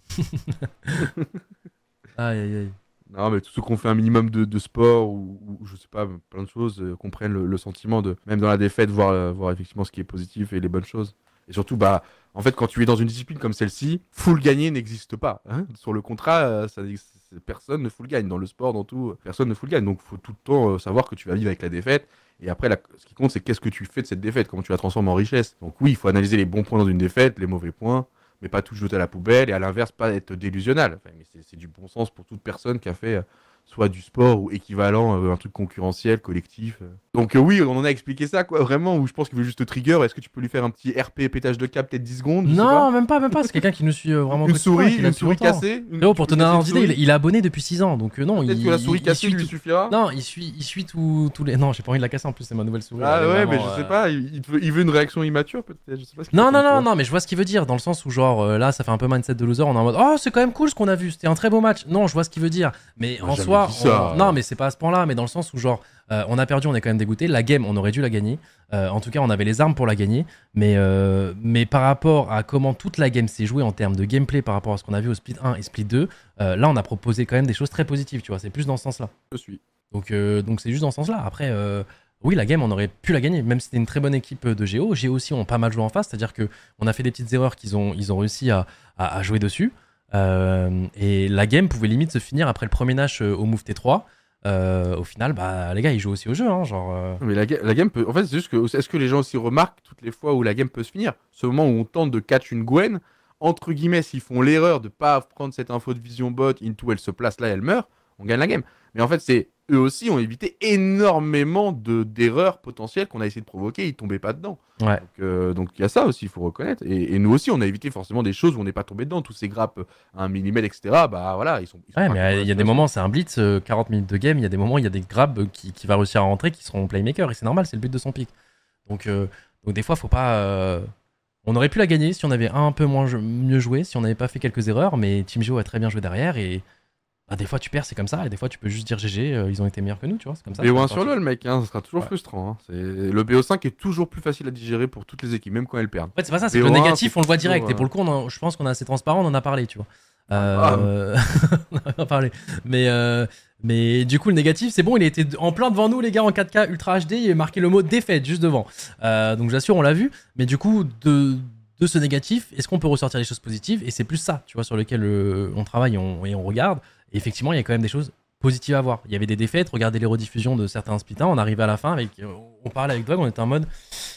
Aïe, aïe, aïe. Non, mais tous ceux qui ont fait un minimum de, de sport ou, ou je sais pas, plein de choses, euh, comprennent le, le sentiment de, même dans la défaite, voir, euh, voir effectivement ce qui est positif et les bonnes choses. Et surtout, bah, en fait, quand tu es dans une discipline comme celle-ci, full gagner n'existe pas. Hein. Sur le contrat, euh, ça, personne ne full gagne. Dans le sport, dans tout, personne ne full gagne. Donc, il faut tout le temps euh, savoir que tu vas vivre avec la défaite. Et après, la, ce qui compte, c'est qu'est-ce que tu fais de cette défaite, comment tu la transformes en richesse. Donc oui, il faut analyser les bons points dans une défaite, les mauvais points, mais pas tout jeter à la poubelle. Et à l'inverse, pas être délusionnal. Enfin, mais c'est, c'est du bon sens pour toute personne qui a fait... Euh, soit du sport ou équivalent, euh, un truc concurrentiel, collectif. Euh. Donc euh, oui, on en a expliqué ça, quoi, vraiment, où je pense qu'il veut juste te trigger. Est-ce que tu peux lui faire un petit R P, pétage de cap, peut-être dix secondes? Non, pas. même pas, même pas. C'est quelqu'un qui nous suit euh, vraiment Une quotidiennement, souris, qui l'a une depuis souris longtemps. cassée une- Léo, pour te tu donner peux un casser ordre une d'idée, souris il, il est abonné depuis six ans, donc euh, non, Peut-être il, que la il- souris il cassée suit lui tout- suffira. Non, il suit, il suit tous tous les... Non, j'ai pas envie de la casser en plus, c'est ma nouvelle souris. Ah elle est ouais, mais vraiment, je sais euh, pas, il, il veut, il veut une réaction immature peut-être. Je sais pas ce qu'il Non, fait non, comme non, toi. non, mais je vois ce qu'il veut dire, dans le sens où, genre, euh, là, ça fait un peu mindset de loser, on est en mode, oh, c'est quand même cool ce qu'on a vu, c'était un très beau match. Non, je vois ce qu'il veut dire, mais On a en jamais soi, dit ça. on- non, mais c'est pas à ce point-là, mais dans le sens où, genre, euh, on a perdu, on est quand même dégoûté. La game, on aurait dû la gagner. Euh, en tout cas, on avait les armes pour la gagner, mais, euh, mais par rapport à comment toute la game s'est jouée en termes de gameplay, par rapport à ce qu'on a vu au split un et split deux, euh, là, on a proposé quand même des choses très positives, tu vois, c'est plus dans ce sens-là. Je suis. Donc, euh, donc c'est juste dans ce sens-là. Après, euh, oui, la game, on aurait pu la gagner, même si c'était une très bonne équipe de Géo. Géo aussi ont pas mal joué en face, c'est-à-dire qu'on a fait des petites erreurs qu'ils ont, ils ont réussi à, à, à jouer dessus. Euh, et la game pouvait limite se finir après le premier Nash euh, au Move T trois. Euh, au final, bah, les gars, ils jouent aussi au jeu, hein, genre... euh, Mais la, ga- la game peut. En fait, c'est juste que. Est-ce que les gens aussi remarquent toutes les fois où la game peut se finir? Ce moment où on tente de catch une Gwen, entre guillemets, s'ils font l'erreur de pas prendre cette info de vision bot, into elle se place là, elle meurt, on gagne la game. Mais en fait, c'est eux aussi ont évité énormément de d'erreurs potentielles qu'on a essayé de provoquer, ils tombaient pas dedans. Ouais. Donc euh, donc il y a ça aussi, il faut reconnaître. Et, et nous aussi, on a évité forcément des choses où on n'est pas tombé dedans, tous ces grappes à un millimètre, et cetera. Bah voilà, ils sont. ils sont Ouais, pas mais encore il y a dans des la moments, c'est un blitz, euh, quarante minutes de game, il y a des moments, il y a des grabs euh, qui, qui va réussir à rentrer, qui seront playmakers, et c'est normal, c'est le but de son pick. Donc, euh, donc des fois, faut pas... euh, On aurait pu la gagner si on avait un peu moins jou- mieux joué, si on n'avait pas fait quelques erreurs, mais Team Geo a très bien joué derrière, et bah, des fois tu perds, c'est comme ça, et des fois tu peux juste dire G G, euh, ils ont été meilleurs que nous, tu vois, c'est comme ça. B O c'est un parti. sur LoL, mec, hein, ça sera toujours Ouais. frustrant. Hein. C'est... Le B O cinq est toujours plus facile à digérer pour toutes les équipes, même quand elles perdent. En fait, c'est pas ça, c'est que B O le un, négatif, c'est on le voit toujours, direct, et euh, pour le coup, on en- je pense qu'on est assez transparent, on en a parlé, tu vois. Ah. Euh... on en a parlé. Mais, euh... mais du coup, le négatif, c'est bon, il était en plein devant nous, les gars, en quatre K Ultra H D, il est marqué le mot défaite juste devant. Euh, donc j'assure, on l'a vu, mais du coup, de, de ce négatif, est-ce qu'on peut ressortir des choses positives? Et c'est plus ça, tu vois, sur lequel euh, on travaille et on, et on regarde. Et effectivement, il y a quand même des choses positives à voir. Il y avait des défaites, regardez les rediffusions de certains splits, on arrivait à la fin, avec, on parlait avec Dog, on était en mode...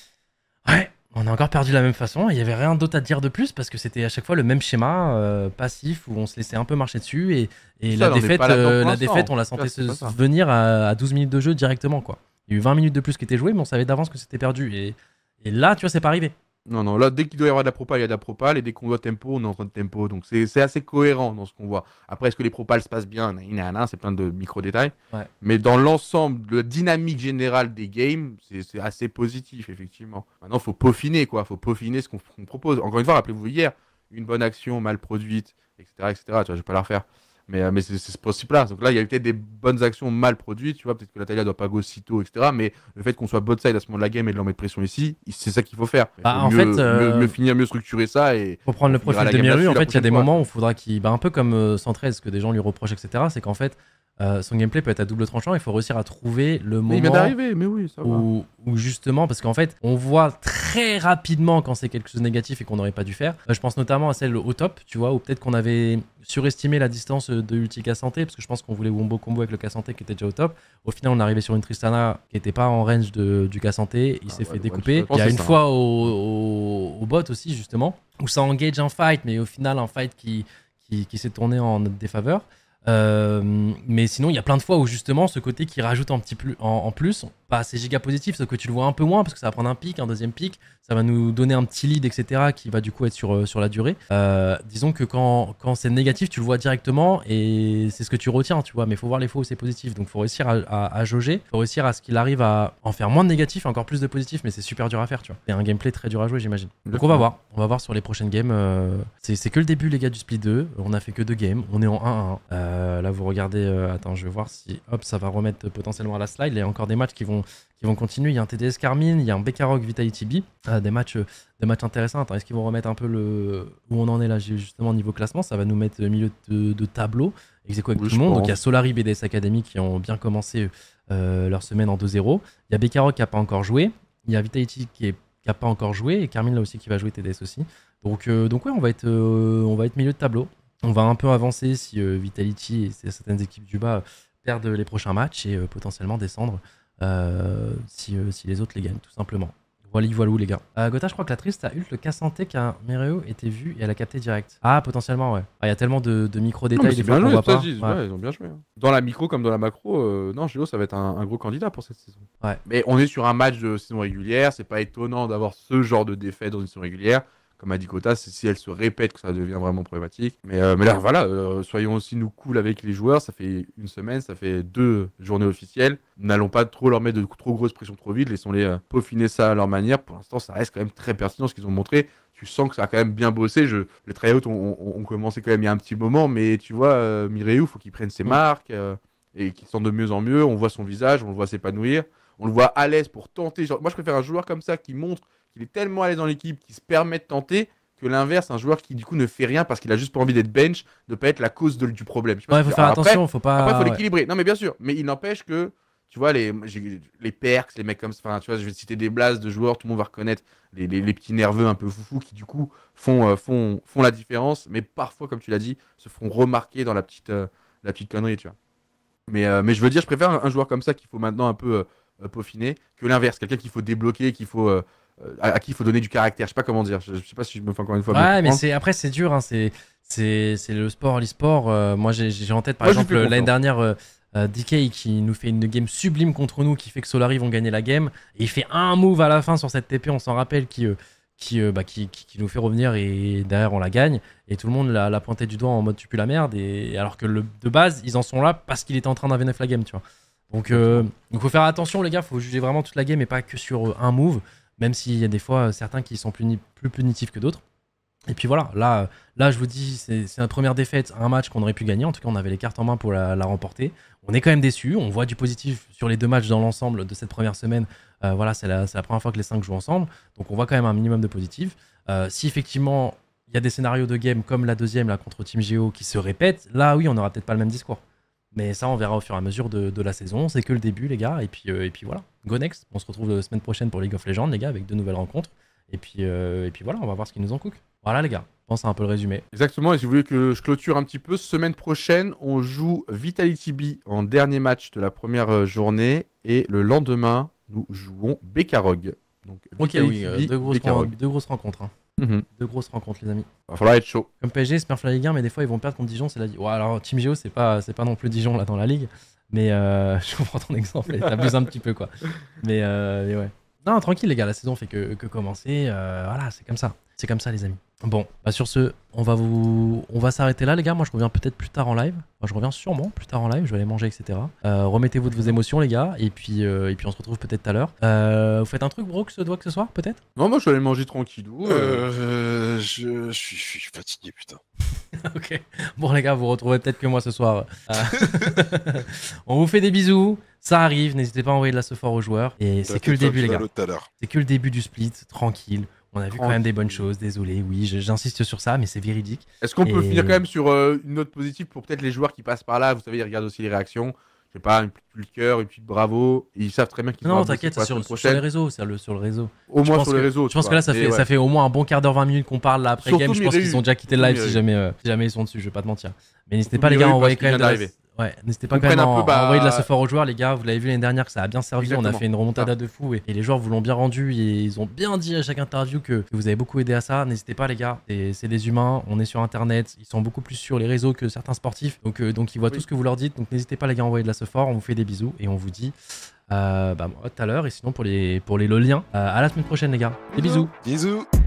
Ouais, on a encore perdu de la même façon, il n'y avait rien d'autre à dire de plus parce que c'était à chaque fois le même schéma euh, passif où on se laissait un peu marcher dessus et, et Ça, la, on est défaite, pas là-dedans euh, pour la l'instant. défaite, on la Ça, sentait c'est se pas ça. venir à, à douze minutes de jeu directement, quoi. Il y a eu vingt minutes de plus qui étaient jouées, mais on savait d'avance que c'était perdu. Et, et là, tu vois, c'est pas arrivé. Non, non, là, dès qu'il doit y avoir de la propale, il y a de la propale, et dès qu'on doit tempo, on est en train de tempo. Donc c'est c'est assez cohérent dans ce qu'on voit. Après, est-ce que les propales se passent bien? Nan, nan, nan, c'est plein de micro-détails. Ouais. Mais dans l'ensemble, la dynamique générale des games, c'est c'est assez positif, effectivement. Maintenant, il faut peaufiner, quoi. Il faut peaufiner ce qu'on qu'on propose. Encore une fois, rappelez-vous hier, une bonne action mal produite, et cetera, et cetera. Tu vois, je vais pas la refaire. Mais, euh, mais c'est c'est ce principe-là. Donc là, il y a peut-être des bonnes actions mal produites, tu vois, peut-être que la Talia doit pas go sitôt, et cetera. Mais le fait qu'on soit bot side à ce moment de la game et de leur mettre pression ici, c'est ça qu'il faut faire. Il Bah, faut en mieux, fait, euh, mieux, mieux finir, mieux structurer ça. Et Pour prendre le on finira profil la de game Miru, là-dessus en la fait, il y a des prochaine fois. moments où il faudra qu'il. Bah, un peu comme euh, cent treize, que des gens lui reprochent, et cetera. C'est qu'en fait, euh, son gameplay peut être à double tranchant. Il faut réussir à trouver le Mais il vient moment d'arriver, mais oui, ça va. où, où justement, parce qu'en fait, on voit très rapidement quand c'est quelque chose de négatif et qu'on n'aurait pas dû faire. Euh, je pense notamment à celle au top, tu vois, où peut-être qu'on avait surestimé la distance de ulti Cassante, parce que je pense qu'on voulait wombo combo avec le Cassante qui était déjà au top. Au final, on est arrivé sur une Tristana qui n'était pas en range de, du Cassante. Il Ah s'est ouais, fait le découper. one shot. Il y a Je pense une que c'est fois au, au, au bot aussi, justement, où ça engage un fight, mais au final, un fight qui, qui, qui s'est tourné en notre défaveur. Euh, mais sinon, il y a plein de fois où justement ce côté qui rajoute un petit plus, en, en plus, pas assez giga positif, sauf que tu le vois un peu moins parce que ça va prendre un pic, un deuxième pic, ça va nous donner un petit lead, et cetera qui va du coup être sur, euh, sur la durée. Euh, disons que quand, quand c'est négatif, tu le vois directement et c'est ce que tu retiens, tu vois. Mais il faut voir les fois où c'est positif, donc il faut réussir à, à, à jauger, il faut réussir à ce qu'il arrive à en faire moins de négatif et encore plus de positif, mais c'est super dur à faire, tu vois. C'est un gameplay très dur à jouer, j'imagine. Donc on va voir, on va voir sur les prochaines games. Euh, c'est c'est que le début, les gars, du split deux. On a fait que deux games, on est en un un. Euh, là, vous regardez, euh, attends, je vais voir si hop, ça va remettre potentiellement à la slide. Il y a encore des matchs qui vont, qui vont continuer. Il y a un T D S Carmine, il y a un Bekarok Vitality B, euh, des matchs, euh, des matchs intéressants. Attends, est-ce qu'ils vont remettre un peu le où on en est là, justement au niveau classement? Ça va nous mettre au milieu de, de tableau, ex aequo avec Oui, tout le monde. je Donc il y a pense. Solari, B D S Academy qui ont bien commencé euh, leur semaine en deux zéro. Il y a Bekarok qui n'a pas encore joué. Il y a Vitality qui est qui n'a pas encore joué, et Carmine là aussi qui va jouer T D S aussi. Donc, euh, donc ouais, on va, être, euh, on va être milieu de tableau. On va un peu avancer si euh, Vitality et certaines équipes du bas euh, perdent les prochains matchs et euh, potentiellement descendre euh, si, euh, si les autres les gagnent, tout simplement. Voilà, voilà où les gars. Euh, Gotha, je crois que la triste a ult le Cassante qu'un Mereo était vu et elle a capté direct. Ah, potentiellement, ouais. Il ah, y a tellement de, de Non, micro-détails mais des c'est fois bien qu'on joué, voit ça, pas. je dis, Ouais. ouais, ils ont bien joué. hein. Dans la micro comme dans la macro, euh, non, Géo, ça va être un, un gros candidat pour cette saison. Ouais. Mais on est sur un match de saison régulière, c'est pas étonnant d'avoir ce genre de défaite dans une saison régulière. Comme a dit Kota, c'est si elle se répète que ça devient vraiment problématique. Mais, euh, mais là, voilà, euh, soyons aussi nous cool avec les joueurs. Ça fait une semaine, ça fait deux journées officielles. N'allons pas trop leur mettre de trop grosses pressions trop vite. Laissons-les euh, peaufiner ça à leur manière. Pour l'instant, ça reste quand même très pertinent ce qu'ils ont montré. Tu sens que ça a quand même bien bossé. Je... Les tryouts ont, ont, ont commencé quand même il y a un petit moment. Mais tu vois, euh, Mireu, il faut qu'il prenne ses marques euh, et qu'il sente de mieux en mieux. On voit son visage, on le voit s'épanouir. On le voit à l'aise pour tenter. Genre, moi, je préfère un joueur comme ça qui montre qu'il est tellement à l'aise dans l'équipe, qui se permet de tenter, que l'inverse, un joueur qui du coup ne fait rien parce qu'il a juste pas envie d'être bench, de pas être la cause de, du problème. Je sais pas Ouais, si faut tu- faire Alors attention, faut pas. Après, il faut ouais. l'équilibrer. Non, mais bien sûr. Mais il n'empêche que, tu vois, les, j'ai- les perks, les mecs comme ça, enfin, tu vois, je vais citer des blasts de joueurs, tout le monde va reconnaître les, les, les petits nerveux un peu foufou qui, du coup, font, euh, font, font la différence, mais parfois, comme tu l'as dit, se feront remarquer dans la petite, euh, la petite connerie, tu vois. Mais, euh, mais je veux dire, je préfère un, un joueur comme ça qu'il faut maintenant un peu euh, peaufiner que l'inverse, quelqu'un qu'il faut débloquer, qu'il faut. Euh, à, à qui il faut donner du caractère. Je sais pas comment dire. Je, je sais pas si je me fais encore une fois. bien Ouais, mais comprendre. c'est après c'est dur, hein. c'est c'est c'est le sport, l'e-sport. Euh, moi j'ai j'ai en tête par Moi, je lui exemple fais l'année confiance. dernière euh, euh, D K qui nous fait une game sublime contre nous, qui fait que Solari vont gagner la game. Et il fait un move à la fin sur cette T P, on s'en rappelle, qui euh, qui, euh, bah, qui, qui qui nous fait revenir et derrière on la gagne. Et tout le monde l'a l'a pointé du doigt en mode tu pues la merde. Et alors que le, de base ils en sont là parce qu'il était en train d'A V neuf la game, tu vois. Donc euh, il faut faire attention les gars, faut juger vraiment toute la game et pas que sur euh, un move. Même s'il y a des fois euh, certains qui sont puni- plus punitifs que d'autres. Et puis voilà, là, euh, là je vous dis, c'est c'est notre première défaite à un match qu'on aurait pu gagner. En tout cas, on avait les cartes en main pour la, la remporter. On est quand même déçus. On voit du positif sur les deux matchs dans l'ensemble de cette première semaine. Euh, voilà, c'est la, c'est la première fois que les cinq jouent ensemble. Donc on voit quand même un minimum de positif. Euh, si effectivement, il y a des scénarios de game comme la deuxième là, contre Team Geo qui se répètent, là oui, on n'aura peut-être pas le même discours. Mais ça, on verra au fur et à mesure de, de la saison. C'est que le début, les gars. Et puis, euh, et puis voilà. Go next. On se retrouve la semaine prochaine pour League of Legends, les gars, avec de nouvelles rencontres. Et puis, euh, et puis voilà, on va voir ce qu'ils nous en cook. Voilà, les gars. Je pense que c'est un peu le résumé. Exactement. Et si vous voulez que je clôture un petit peu, semaine prochaine, on joue Vitality B en dernier match de la première euh, journée. Et le lendemain, nous jouons Bekarog. Donc, Ok, Vitality oui. euh, B, deux, grosses Bekarog. ren- deux grosses rencontres. Hein. Mhm. Deux grosses rencontres, les amis. Va falloir être chaud. Comme P S G, Smurf la Ligue un, mais des fois, ils vont perdre contre Dijon. C'est la... ouais, alors, Team Geo, c'est pas, c'est pas non plus Dijon là dans la ligue. Mais euh, je comprends ton exemple. et T'abuses un petit peu, quoi. Mais, euh, mais ouais. Non, tranquille les gars, la saison fait que, que commencer. Euh, voilà, c'est comme ça. C'est comme ça les amis. Bon, bah sur ce, on va vous, on va s'arrêter là les gars. Moi je reviens peut-être plus tard en live. Moi je reviens sûrement plus tard en live. Je vais aller manger, et cetera. Euh, Remettez-vous de vos émotions les gars. Et puis, euh, et puis on se retrouve peut-être tout à l'heure. Euh, vous faites un truc bro que ce doit que ce soit peut-être. Non, moi je suis allé manger tranquillou. Euh... Euh, je, je suis, je suis fatigué, putain. Ok. Bon les gars, vous retrouvez peut-être que moi ce soir. Euh, on vous fait des bisous. Ça arrive. N'hésitez pas à envoyer de la sephore aux joueurs. Et c'est que le début les gars. C'est que le début du split. Tranquille. On a vu quand même des bonnes choses, désolé, oui, j'insiste sur ça, mais c'est véridique. Est-ce qu'on Et... peut finir quand même sur euh, une note positive pour peut-être les joueurs qui passent par là, vous savez, ils regardent aussi les réactions, je sais pas, une petite le cœur, une petite bravo, ils savent très bien qu'ils Non, t'inquiète, c'est sur, sur les réseaux, c'est le, sur le réseau. Au je moins sur que, les réseaux. Je pense que là, ça fait, ouais. ça fait au moins un bon quart d'heure, vingt minutes qu'on parle là après Surtout game, je pense qu'ils ont déjà quitté le live si jamais, euh, si jamais ils sont dessus, je vais pas te mentir. Mais n'hésitez pas les gars à envoyer quand même de la... Ouais, n'hésitez pas quand même à envoyer de la sephore aux joueurs les gars, vous l'avez vu l'année dernière que ça a bien servi, Exactement. On a fait une remontada de fou et, et les joueurs vous l'ont bien rendu et ils ont bien dit à chaque interview que, que vous avez beaucoup aidé à ça. N'hésitez pas les gars, c'est des humains, on est sur internet, ils sont beaucoup plus sur les réseaux que certains sportifs, donc, euh, donc ils voient oui. tout ce que vous leur dites, donc n'hésitez pas les gars à envoyer de la sephore, on vous fait des bisous et on vous dit euh, bah, à tout à l'heure et sinon pour les, pour les loliens, euh, à la semaine prochaine les gars, des bisous. Bisous.